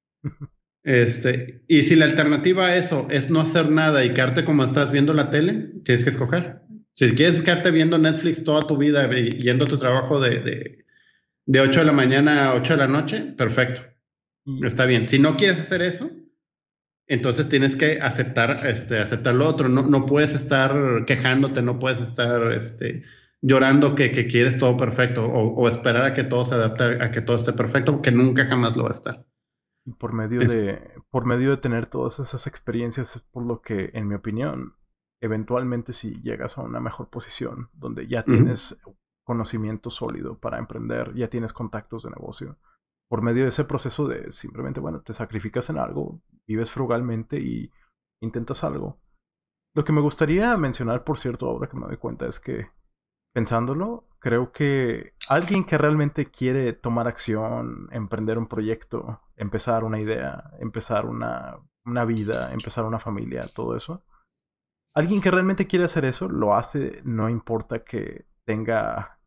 Este, y si la alternativa a eso es no hacer nada y quedarte como estás viendo la tele, tienes que escoger. Si quieres quedarte viendo Netflix toda tu vida y yendo a tu trabajo de, de, de ocho de la mañana a ocho de la noche, perfecto. Y, Está bien. Si no quieres hacer eso, entonces tienes que aceptar, este, aceptar lo otro. No, no puedes estar quejándote, no puedes estar este, llorando que, que quieres todo perfecto o, o esperar a que todo se adapte, a que todo esté perfecto, porque nunca jamás lo va a estar. y por medio Es, de, por medio de tener todas esas experiencias es por lo que, en mi opinión, eventualmente si llegas a una mejor posición, donde ya uh -huh. tienes conocimiento sólido para emprender, ya tienes contactos de negocio, por medio de ese proceso de simplemente, bueno, te sacrificas en algo, vives frugalmente y intentas algo. Lo que me gustaría mencionar, por cierto, ahora que me doy cuenta, es que, pensándolo, creo que alguien que realmente quiere tomar acción, emprender un proyecto, empezar una idea, empezar una, una vida, empezar una familia, todo eso, alguien que realmente quiere hacer eso, lo hace, no importa que tenga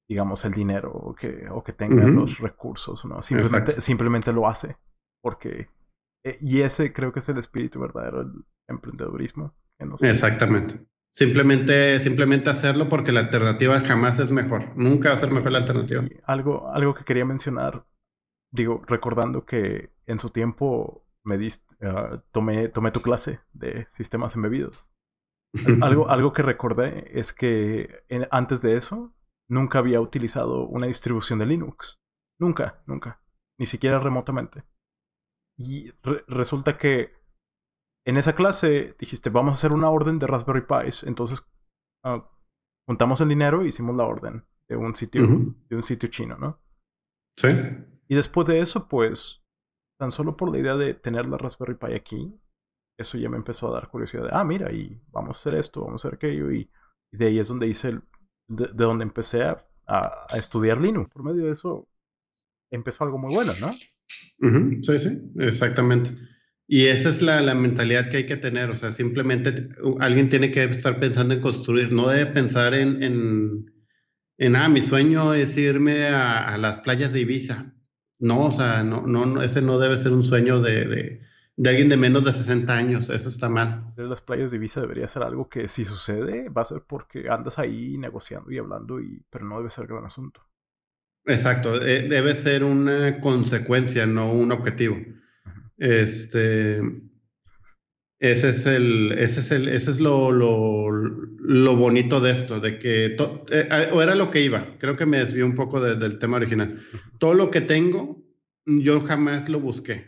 digamos, el dinero o que, o que tenga Ujú. los recursos, ¿no? Exacto. Simplemente, simplemente lo hace porque... eh, y ese creo que es el espíritu verdadero del emprendedurismo, que no sé. Exactamente. Simplemente, simplemente hacerlo porque la alternativa jamás es mejor. Nunca va a ser mejor la Y, alternativa. y algo, algo que quería mencionar, digo, recordando que en su tiempo me diste, ah, tomé, tomé tu clase de sistemas embebidos. Al- Algo, algo que recordé es que en- antes de eso nunca había utilizado una distribución de Linux. Nunca, nunca. Ni siquiera remotamente. Y re- resulta que en esa clase dijiste, vamos a hacer una orden de Raspberry Pis. Entonces ah, juntamos el dinero e hicimos la orden de un sitio, Ujú. de un sitio chino, ¿no? Sí. Y después de eso, pues, tan solo por la idea de tener la Raspberry Pi aquí, eso ya me empezó a dar curiosidad de, ah, mira, y vamos a hacer esto, vamos a hacer aquello, y, y de ahí es donde hice el, de, de donde empecé a, a, a estudiar Linux. Por medio de eso empezó algo muy bueno, ¿no? Ujú. Sí, sí, exactamente. Y esa es la, la mentalidad que hay que tener. O sea, simplemente t- u- alguien tiene que estar pensando en construir. No debe pensar en, en, en ah, mi sueño es irme a, a las playas de Ibiza. No, o sea, no, no, no, ese no debe ser un sueño de, de, de alguien de menos de sesenta años. Eso está mal. De las playas de Ibiza debería ser algo que si sucede va a ser porque andas ahí negociando y hablando, y, pero no debe ser gran asunto. Exacto, eh, debe ser una consecuencia, no un objetivo. Ujú. Este, ese es el, ese es el, ese es lo, lo, lo bonito de esto, de que, to- eh, eh, o era lo que iba, creo que me desvió un poco de- del tema original. Ujú. Todo lo que tengo, yo jamás lo busqué.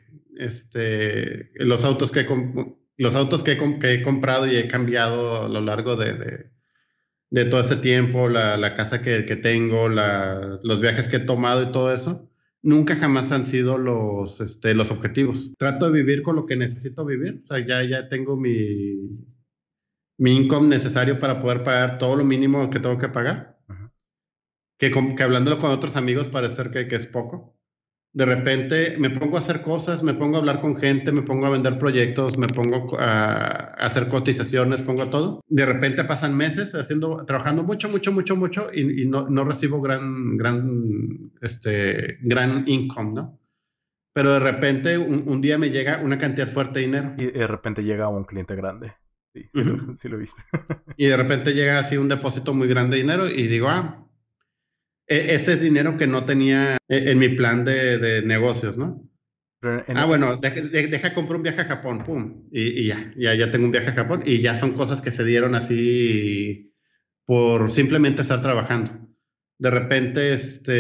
Este, los autos que he, com- los autos que he, com- que he comprado y he cambiado a lo largo de, de, de todo ese tiempo, la, la casa que, que tengo, la, los viajes que he tomado y todo eso, nunca jamás han sido los, este, los objetivos. Trato de vivir con lo que necesito vivir, o sea, ya, ya tengo mi, mi income necesario para poder pagar todo lo mínimo que tengo que pagar, Ujú. que, con- que hablándolo con otros amigos parece ser que, que es poco. De repente me pongo a hacer cosas, me pongo a hablar con gente, me pongo a vender proyectos, me pongo a, a hacer cotizaciones, pongo todo. De repente pasan meses haciendo, trabajando mucho, mucho, mucho, mucho y, y no, no recibo gran, gran, este, gran income, ¿no? Pero de repente un, un día me llega una cantidad fuerte de dinero. Y de repente llega un cliente grande. Sí, sí lo, Ujú. sí lo he visto. Y de repente llega así un depósito muy grande de dinero y digo, ah, e- ese es dinero que no tenía e- en mi plan de, de negocios, ¿no? Pero en, Ah, en- bueno, deja, de- deja comprar un viaje a Japón, pum, y, y ya, ya, ya tengo un viaje a Japón y ya son cosas que se dieron así por simplemente estar trabajando. De repente,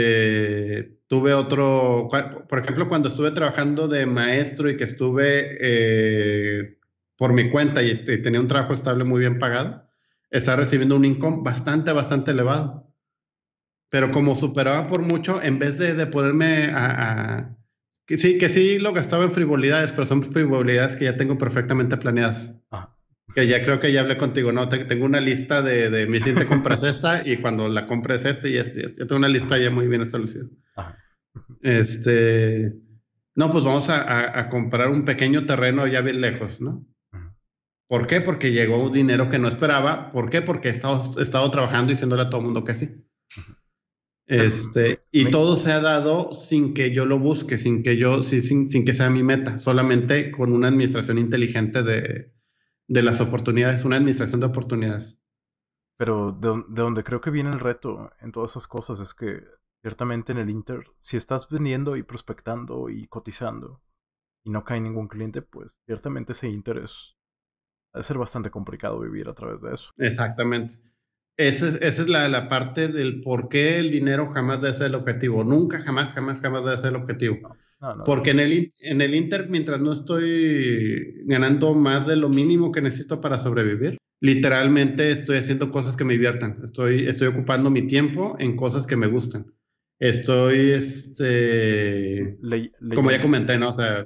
este, tuve otro, cua- por ejemplo, cuando estuve trabajando de maestro y que estuve eh, por mi cuenta y este, tenía un trabajo estable muy bien pagado, estaba recibiendo un income bastante, bastante elevado. Pero como superaba por mucho, en vez de, de ponerme a, a- que sí, que sí lo gastaba en frivolidades, pero son frivolidades que ya tengo perfectamente planeadas. ajá. Que ya creo que ya hablé contigo, ¿no? Te- tengo una lista de, de mi siguiente compra es esta y cuando la compres este y este y este. Yo tengo una lista ya muy bien establecida. Ajá. Este, no, pues vamos a, a- a comprar un pequeño terreno ya bien lejos, ¿no? Ujú. ¿Por qué? Porque llegó un dinero que no esperaba. ¿Por qué? Porque he estado, he estado trabajando y diciéndole a todo el mundo que sí. Ujú. Pero me, Este, y me- todo se ha dado sin que yo lo busque, sin que yo, sí, sin, sin que sea mi meta, solamente con una administración inteligente de, de las oportunidades, una administración de oportunidades. pero de, don- de donde creo que viene el reto en todas esas cosas es que ciertamente en el Inter, si estás vendiendo y prospectando y cotizando y no cae ningún cliente, pues ciertamente ese Inter es, ha de ser bastante complicado vivir a través de eso. Exactamente. Esa es, esa es la, la parte del por qué el dinero jamás debe ser el objetivo. Nunca, jamás, jamás, jamás debe ser el objetivo. No, no, no Porque debería en ser. el, in- en el Inter, mientras no estoy ganando más de lo mínimo que necesito para sobrevivir, literalmente estoy haciendo cosas que me diviertan. Estoy, estoy ocupando mi tiempo en cosas que me gustan. Estoy, este, Le- como ya leyendo. comenté, ¿no? O sea,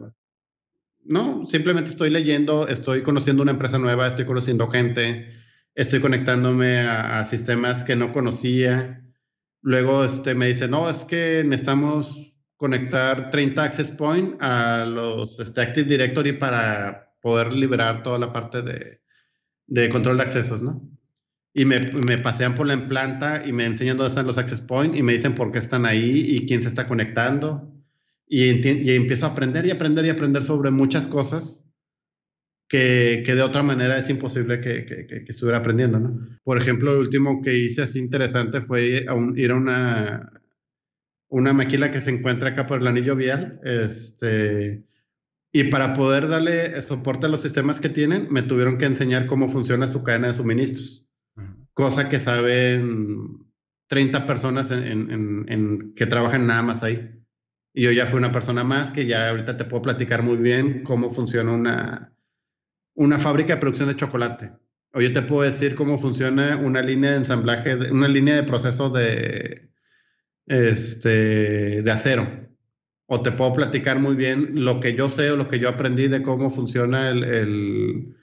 no, simplemente estoy leyendo, estoy conociendo una empresa nueva, estoy conociendo gente, estoy conectándome a, a sistemas que no conocía. Luego este, me dice, no, es que necesitamos conectar treinta access point a los este, Active Directory para poder liberar toda la parte de, de control de accesos, ¿no? y me, me pasean por la planta y me enseñan dónde están los access points y me dicen por qué están ahí y quién se está conectando. Y, y empiezo a aprender y aprender y aprender sobre muchas cosas que, que de otra manera es imposible que, que, que, estuviera aprendiendo, ¿no? Por ejemplo, lo último que hice así interesante fue a un, ir a una, una maquila que se encuentra acá por el anillo vial, este, y para poder darle soporte a los sistemas que tienen, me tuvieron que enseñar cómo funciona su cadena de suministros, uh-huh. Cosa que saben treinta personas en, en, en, en, que trabajan nada más ahí. Y yo ya fui una persona más que ya ahorita te puedo platicar muy bien cómo funciona una, una fábrica de producción de chocolate. O yo te puedo decir cómo funciona una línea de ensamblaje, de, una línea de proceso de, este, de acero. O te puedo platicar muy bien lo que yo sé o lo que yo aprendí de cómo funciona el, el,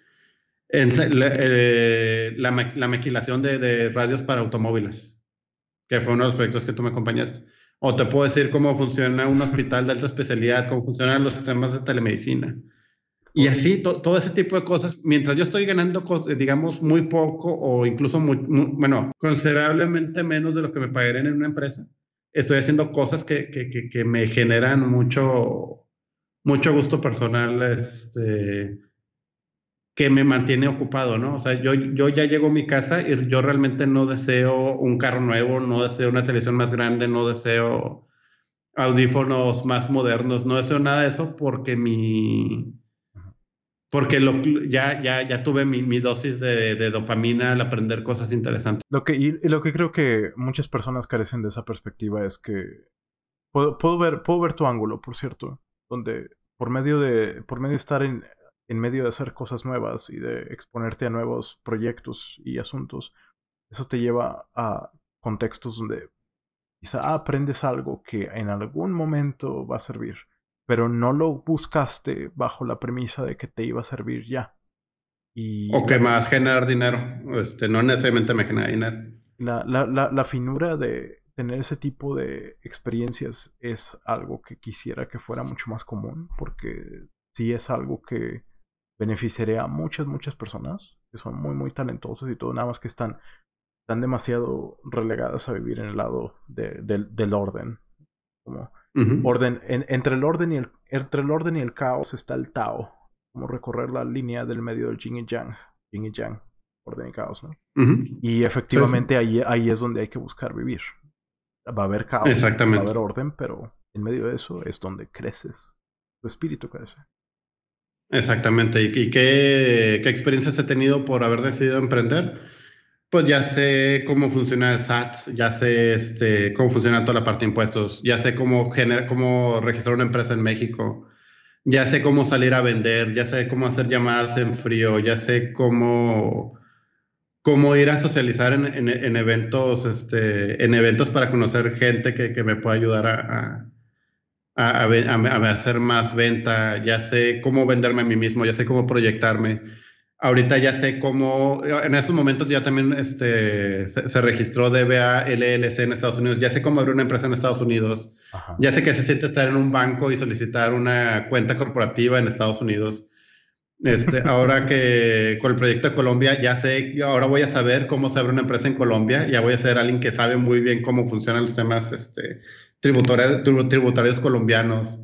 el, la, eh, la, la maquilación de, de radios para automóviles, que fue uno de los proyectos que tú me acompañaste. O te puedo decir cómo funciona un hospital de alta especialidad, cómo funcionan los sistemas de telemedicina. Y así, to, todo ese tipo de cosas, mientras yo estoy ganando, digamos, muy poco o incluso, muy, muy, bueno, considerablemente menos de lo que me pagarían en una empresa, estoy haciendo cosas que, que, que, que me generan mucho, mucho gusto personal, este, que me mantiene ocupado, ¿no? O sea, yo, yo ya llego a mi casa y yo realmente no deseo un carro nuevo, no deseo una televisión más grande, no deseo audífonos más modernos, no deseo nada de eso porque mi... Porque lo, ya, ya, ya tuve mi, mi dosis de, de dopamina al aprender cosas interesantes. Lo que, y, y lo que creo que muchas personas carecen de esa perspectiva es que puedo, puedo, ver, puedo ver tu ángulo, por cierto, donde por medio de, por medio de estar en, en medio de hacer cosas nuevas y de exponerte a nuevos proyectos y asuntos, eso te lleva a contextos donde quizá aprendes algo que en algún momento va a servir, pero no lo buscaste bajo la premisa de que te iba a servir ya. Y o que la, más generar dinero, este, no necesariamente me genera dinero. La, la, la, la finura de tener ese tipo de experiencias es algo que quisiera que fuera mucho más común, porque sí es algo que beneficiaría a muchas, muchas personas que son muy, muy talentosas y todo, nada más que están, están demasiado relegadas a vivir en el lado de, de, del orden. Como uh-huh. orden en, entre, el orden y el, entre el orden y el caos está el Tao, como recorrer la línea del medio del yin y yang, yin y yang, orden y caos, ¿no? Uh-huh. Y efectivamente sí, sí. Ahí, ahí es donde hay que buscar vivir. Va a haber caos, exactamente. Va a haber orden, pero en medio de eso es donde creces, tu espíritu crece. Exactamente. ¿Y, y qué, qué experiencias he tenido por haber decidido emprender? Pues ya sé cómo funciona el S A T, ya sé este, cómo funciona toda la parte de impuestos, ya sé cómo, gener, cómo registrar una empresa en México, ya sé cómo salir a vender, ya sé cómo hacer llamadas en frío, ya sé cómo, cómo ir a socializar en, en, en eventos, este, en eventos para conocer gente que, que me pueda ayudar a, a, a, a, a hacer más venta, ya sé cómo venderme a mí mismo, ya sé cómo proyectarme. Ahorita ya sé cómo, en esos momentos ya también este, se, se registró D B A L L C en Estados Unidos, ya sé cómo abrir una empresa en Estados Unidos, ajá. Ya sé que se siente estar en un banco y solicitar una cuenta corporativa en Estados Unidos. Este, ahora que con el proyecto de Colombia ya sé, ahora voy a saber cómo se abre una empresa en Colombia, ya voy a ser alguien que sabe muy bien cómo funcionan los temas este, tributarios, tributarios colombianos.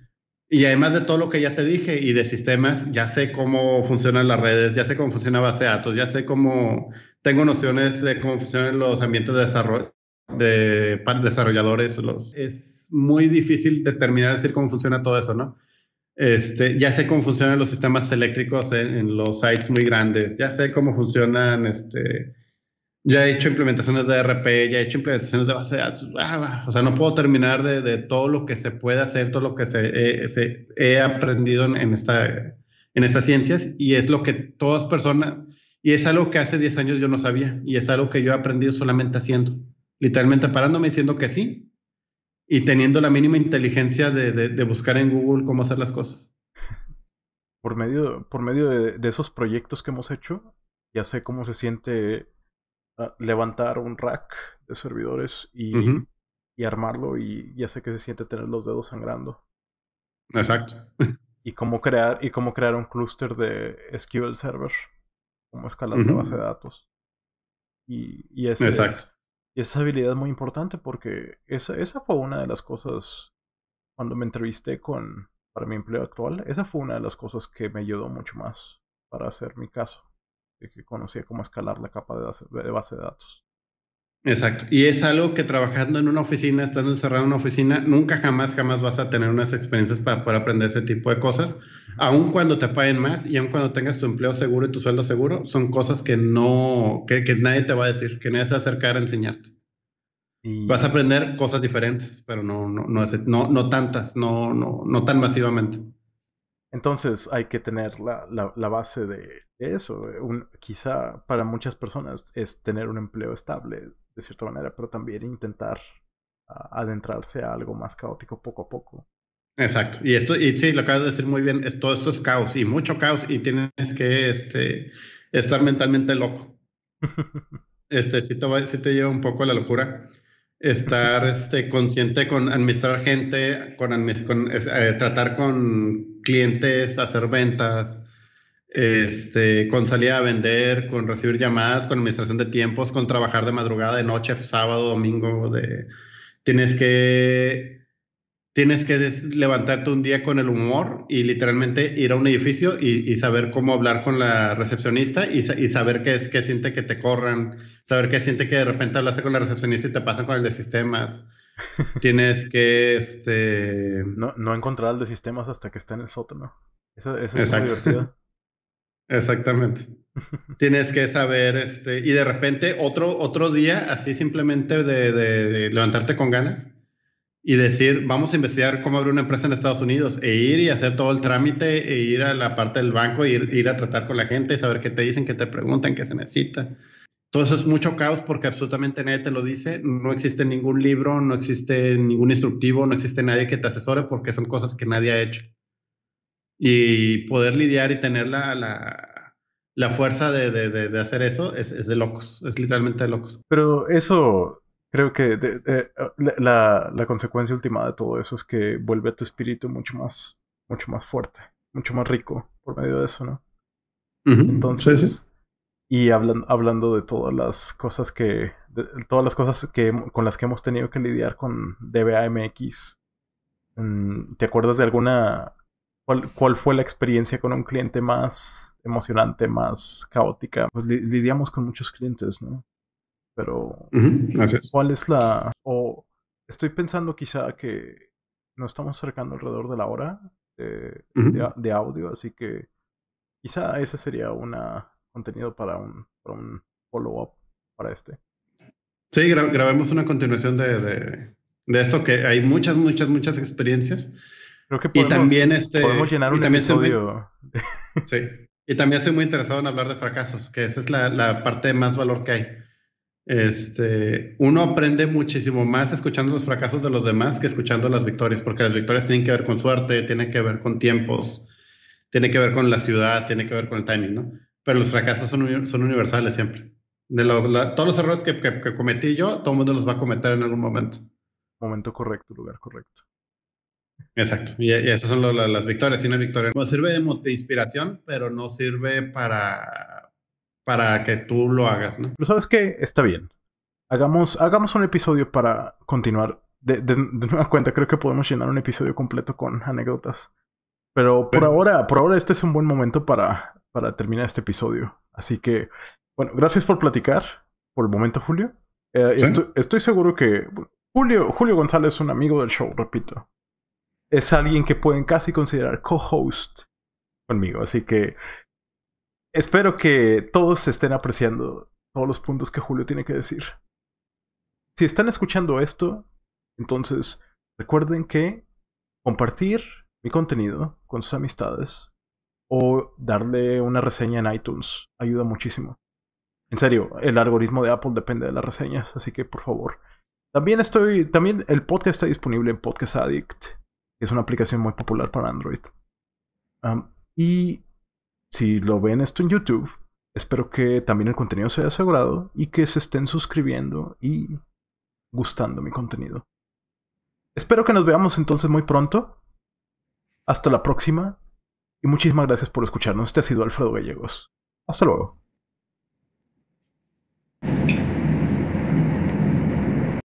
Y además de todo lo que ya te dije y de sistemas, ya sé cómo funcionan las redes, ya sé cómo funciona base de datos, ya sé cómo tengo nociones de cómo funcionan los ambientes de desarrollo de desarrolladores. Los, es muy difícil determinar decir cómo funciona todo eso, ¿no? Este, ya sé cómo funcionan los sistemas eléctricos en, en los sites muy grandes, ya sé cómo funcionan este, ya he hecho implementaciones de E R P, ya he hecho implementaciones de base de datos. Ah, o sea, no puedo terminar de, de todo lo que se puede hacer, todo lo que se, eh, se, he aprendido en, en, esta, en estas ciencias. Y es lo que todas personas, y es algo que hace diez años yo no sabía. Y es algo que yo he aprendido solamente haciendo. Literalmente parándome diciendo que sí. Y teniendo la mínima inteligencia de, de, de buscar en Google cómo hacer las cosas. Por medio, por medio de, de esos proyectos que hemos hecho, ya sé cómo se siente Uh, levantar un rack de servidores y, uh-huh. y armarlo, y ya sé que se siente tener los dedos sangrando. Exacto. Y cómo crear, y cómo crear un clúster de S Q L Server, cómo escalar uh-huh. una base de datos. Y, y ese Exacto. es, y esa habilidad es muy importante porque esa, esa fue una de las cosas cuando me entrevisté con, para mi empleo actual, esa fue una de las cosas que me ayudó mucho más para hacer mi caso, de que conocía cómo escalar la capa de base de, base de datos. Exacto. Y es algo que trabajando en una oficina, estando encerrado en una oficina, nunca jamás, jamás vas a tener unas experiencias para poder aprender ese tipo de cosas. Ujú. Aun cuando te paguen más y aun cuando tengas tu empleo seguro y tu sueldo seguro, son cosas que no, que, que nadie te va a decir, que nadie se va a acercar a enseñarte. Vas a Y aprender cosas diferentes, pero no, no, no, es- no, no tantas, no, no, no tan masivamente. entonces hay que tener la, la, la base de, de eso. Un, quizá para muchas personas es tener un empleo estable, de cierta manera, pero también intentar uh, adentrarse a algo más caótico poco a poco. Exacto. Y esto, y sí, lo acabas de decir muy bien, es, todo esto es caos y mucho caos y tienes que este, estar mentalmente loco. Este, sí te, va- sí te lleva un poco a la locura. Estar este, consciente con administrar gente, con, admis- con, es- eh, tratar con clientes, hacer ventas, este, con salir a vender, con recibir llamadas, con administración de tiempos, con trabajar de madrugada, de noche, sábado, domingo, de, tienes que tienes que des- levantarte un día con el humor y literalmente ir a un edificio y, y saber cómo hablar con la recepcionista y, sa- y saber qué es, qué siente que te corran, saber qué siente que de repente hablaste con la recepcionista y te pasan con el de sistemas. Tienes que, este, No, no encontrar el de sistemas hasta que está en el sótano. Eso, eso estuvo exacto, divertido. exactamente. Tienes que saber, este, y de repente otro, otro día así simplemente de, de de levantarte con ganas y decir, vamos a investigar cómo abrir una empresa en Estados Unidos e ir y hacer todo el trámite e ir a la parte del banco, e ir, ir a tratar con la gente, saber qué te dicen, qué te preguntan, qué se necesita. Todo eso es mucho caos porque absolutamente nadie te lo dice, no existe ningún libro, no existe ningún instructivo, no existe nadie que te asesore porque son cosas que nadie ha hecho. Y poder lidiar y tener la, la, la fuerza de, de, de, de hacer eso es, es de locos, es literalmente de locos. Pero eso, creo que de- de- la, la consecuencia última de todo eso es que vuelve a tu espíritu mucho más, mucho más fuerte, mucho más rico por medio de eso, ¿no? Ujú, sí, sí. Entonces, y hablan- hablando de todas las cosas que, de todas las cosas que, hem- con las que hemos tenido que lidiar con D B A M X, mm, ¿te acuerdas de alguna, cuál, cuál fue la experiencia con un cliente más emocionante, más caótica? Pues li- lidiamos con muchos clientes, ¿no? Pero Ujú, así es. ¿cuál es la...? O estoy pensando quizá que nos estamos acercando alrededor de la hora de, de, Ujú. de audio, así que quizá ese sería un contenido para un, para un follow-up para este. Sí, gra- grabemos una continuación de, de, de esto que hay muchas, muchas, muchas experiencias. Creo que Y podemos, también podemos este, llenar y un también estoy muy, episodio. sí, y también estoy muy interesado en hablar de fracasos, que esa es la, la parte de más valor que hay. Este, uno aprende muchísimo más escuchando los fracasos de los demás que escuchando las victorias, porque las victorias tienen que ver con suerte, tienen que ver con tiempos, tiene que ver con la ciudad, tiene que ver con el timing, ¿no? Pero los fracasos son, uni- son universales siempre. De lo- la- todos los errores que, que- que cometí yo, todo el mundo los va a cometer en algún momento. Momento correcto, lugar correcto. Exacto. Y, y esas son lo- la- las victorias. Y una victoria no sirve de, mo- de inspiración, pero no sirve para, para que tú lo hagas, ¿no? Pero ¿sabes qué? Está bien. Hagamos, hagamos un episodio para continuar. De, de, de nueva cuenta, creo que podemos llenar un episodio completo con anécdotas. Pero por Sí. ahora, por ahora este es un buen momento para, para terminar este episodio. Así que, bueno, gracias por platicar. Por el momento, Julio. Eh, Sí. estoy, estoy seguro que Julio, Julio González es un amigo del show, repito. Es alguien que pueden casi considerar co-host conmigo. Así que espero que todos estén apreciando todos los puntos que Julio tiene que decir. Si están escuchando esto, entonces recuerden que compartir mi contenido con sus amistades o darle una reseña en iTunes ayuda muchísimo. En serio, el algoritmo de Apple depende de las reseñas, así que por favor. También estoy, también el podcast está disponible en Podcast Addict, que es una aplicación muy popular para Android. Um, y si lo ven esto en YouTube, espero que también el contenido sea asegurado y que se estén suscribiendo y gustando mi contenido. Espero que nos veamos entonces muy pronto. Hasta la próxima. Y muchísimas gracias por escucharnos. Este ha sido Alfredo Gallegos. Hasta luego.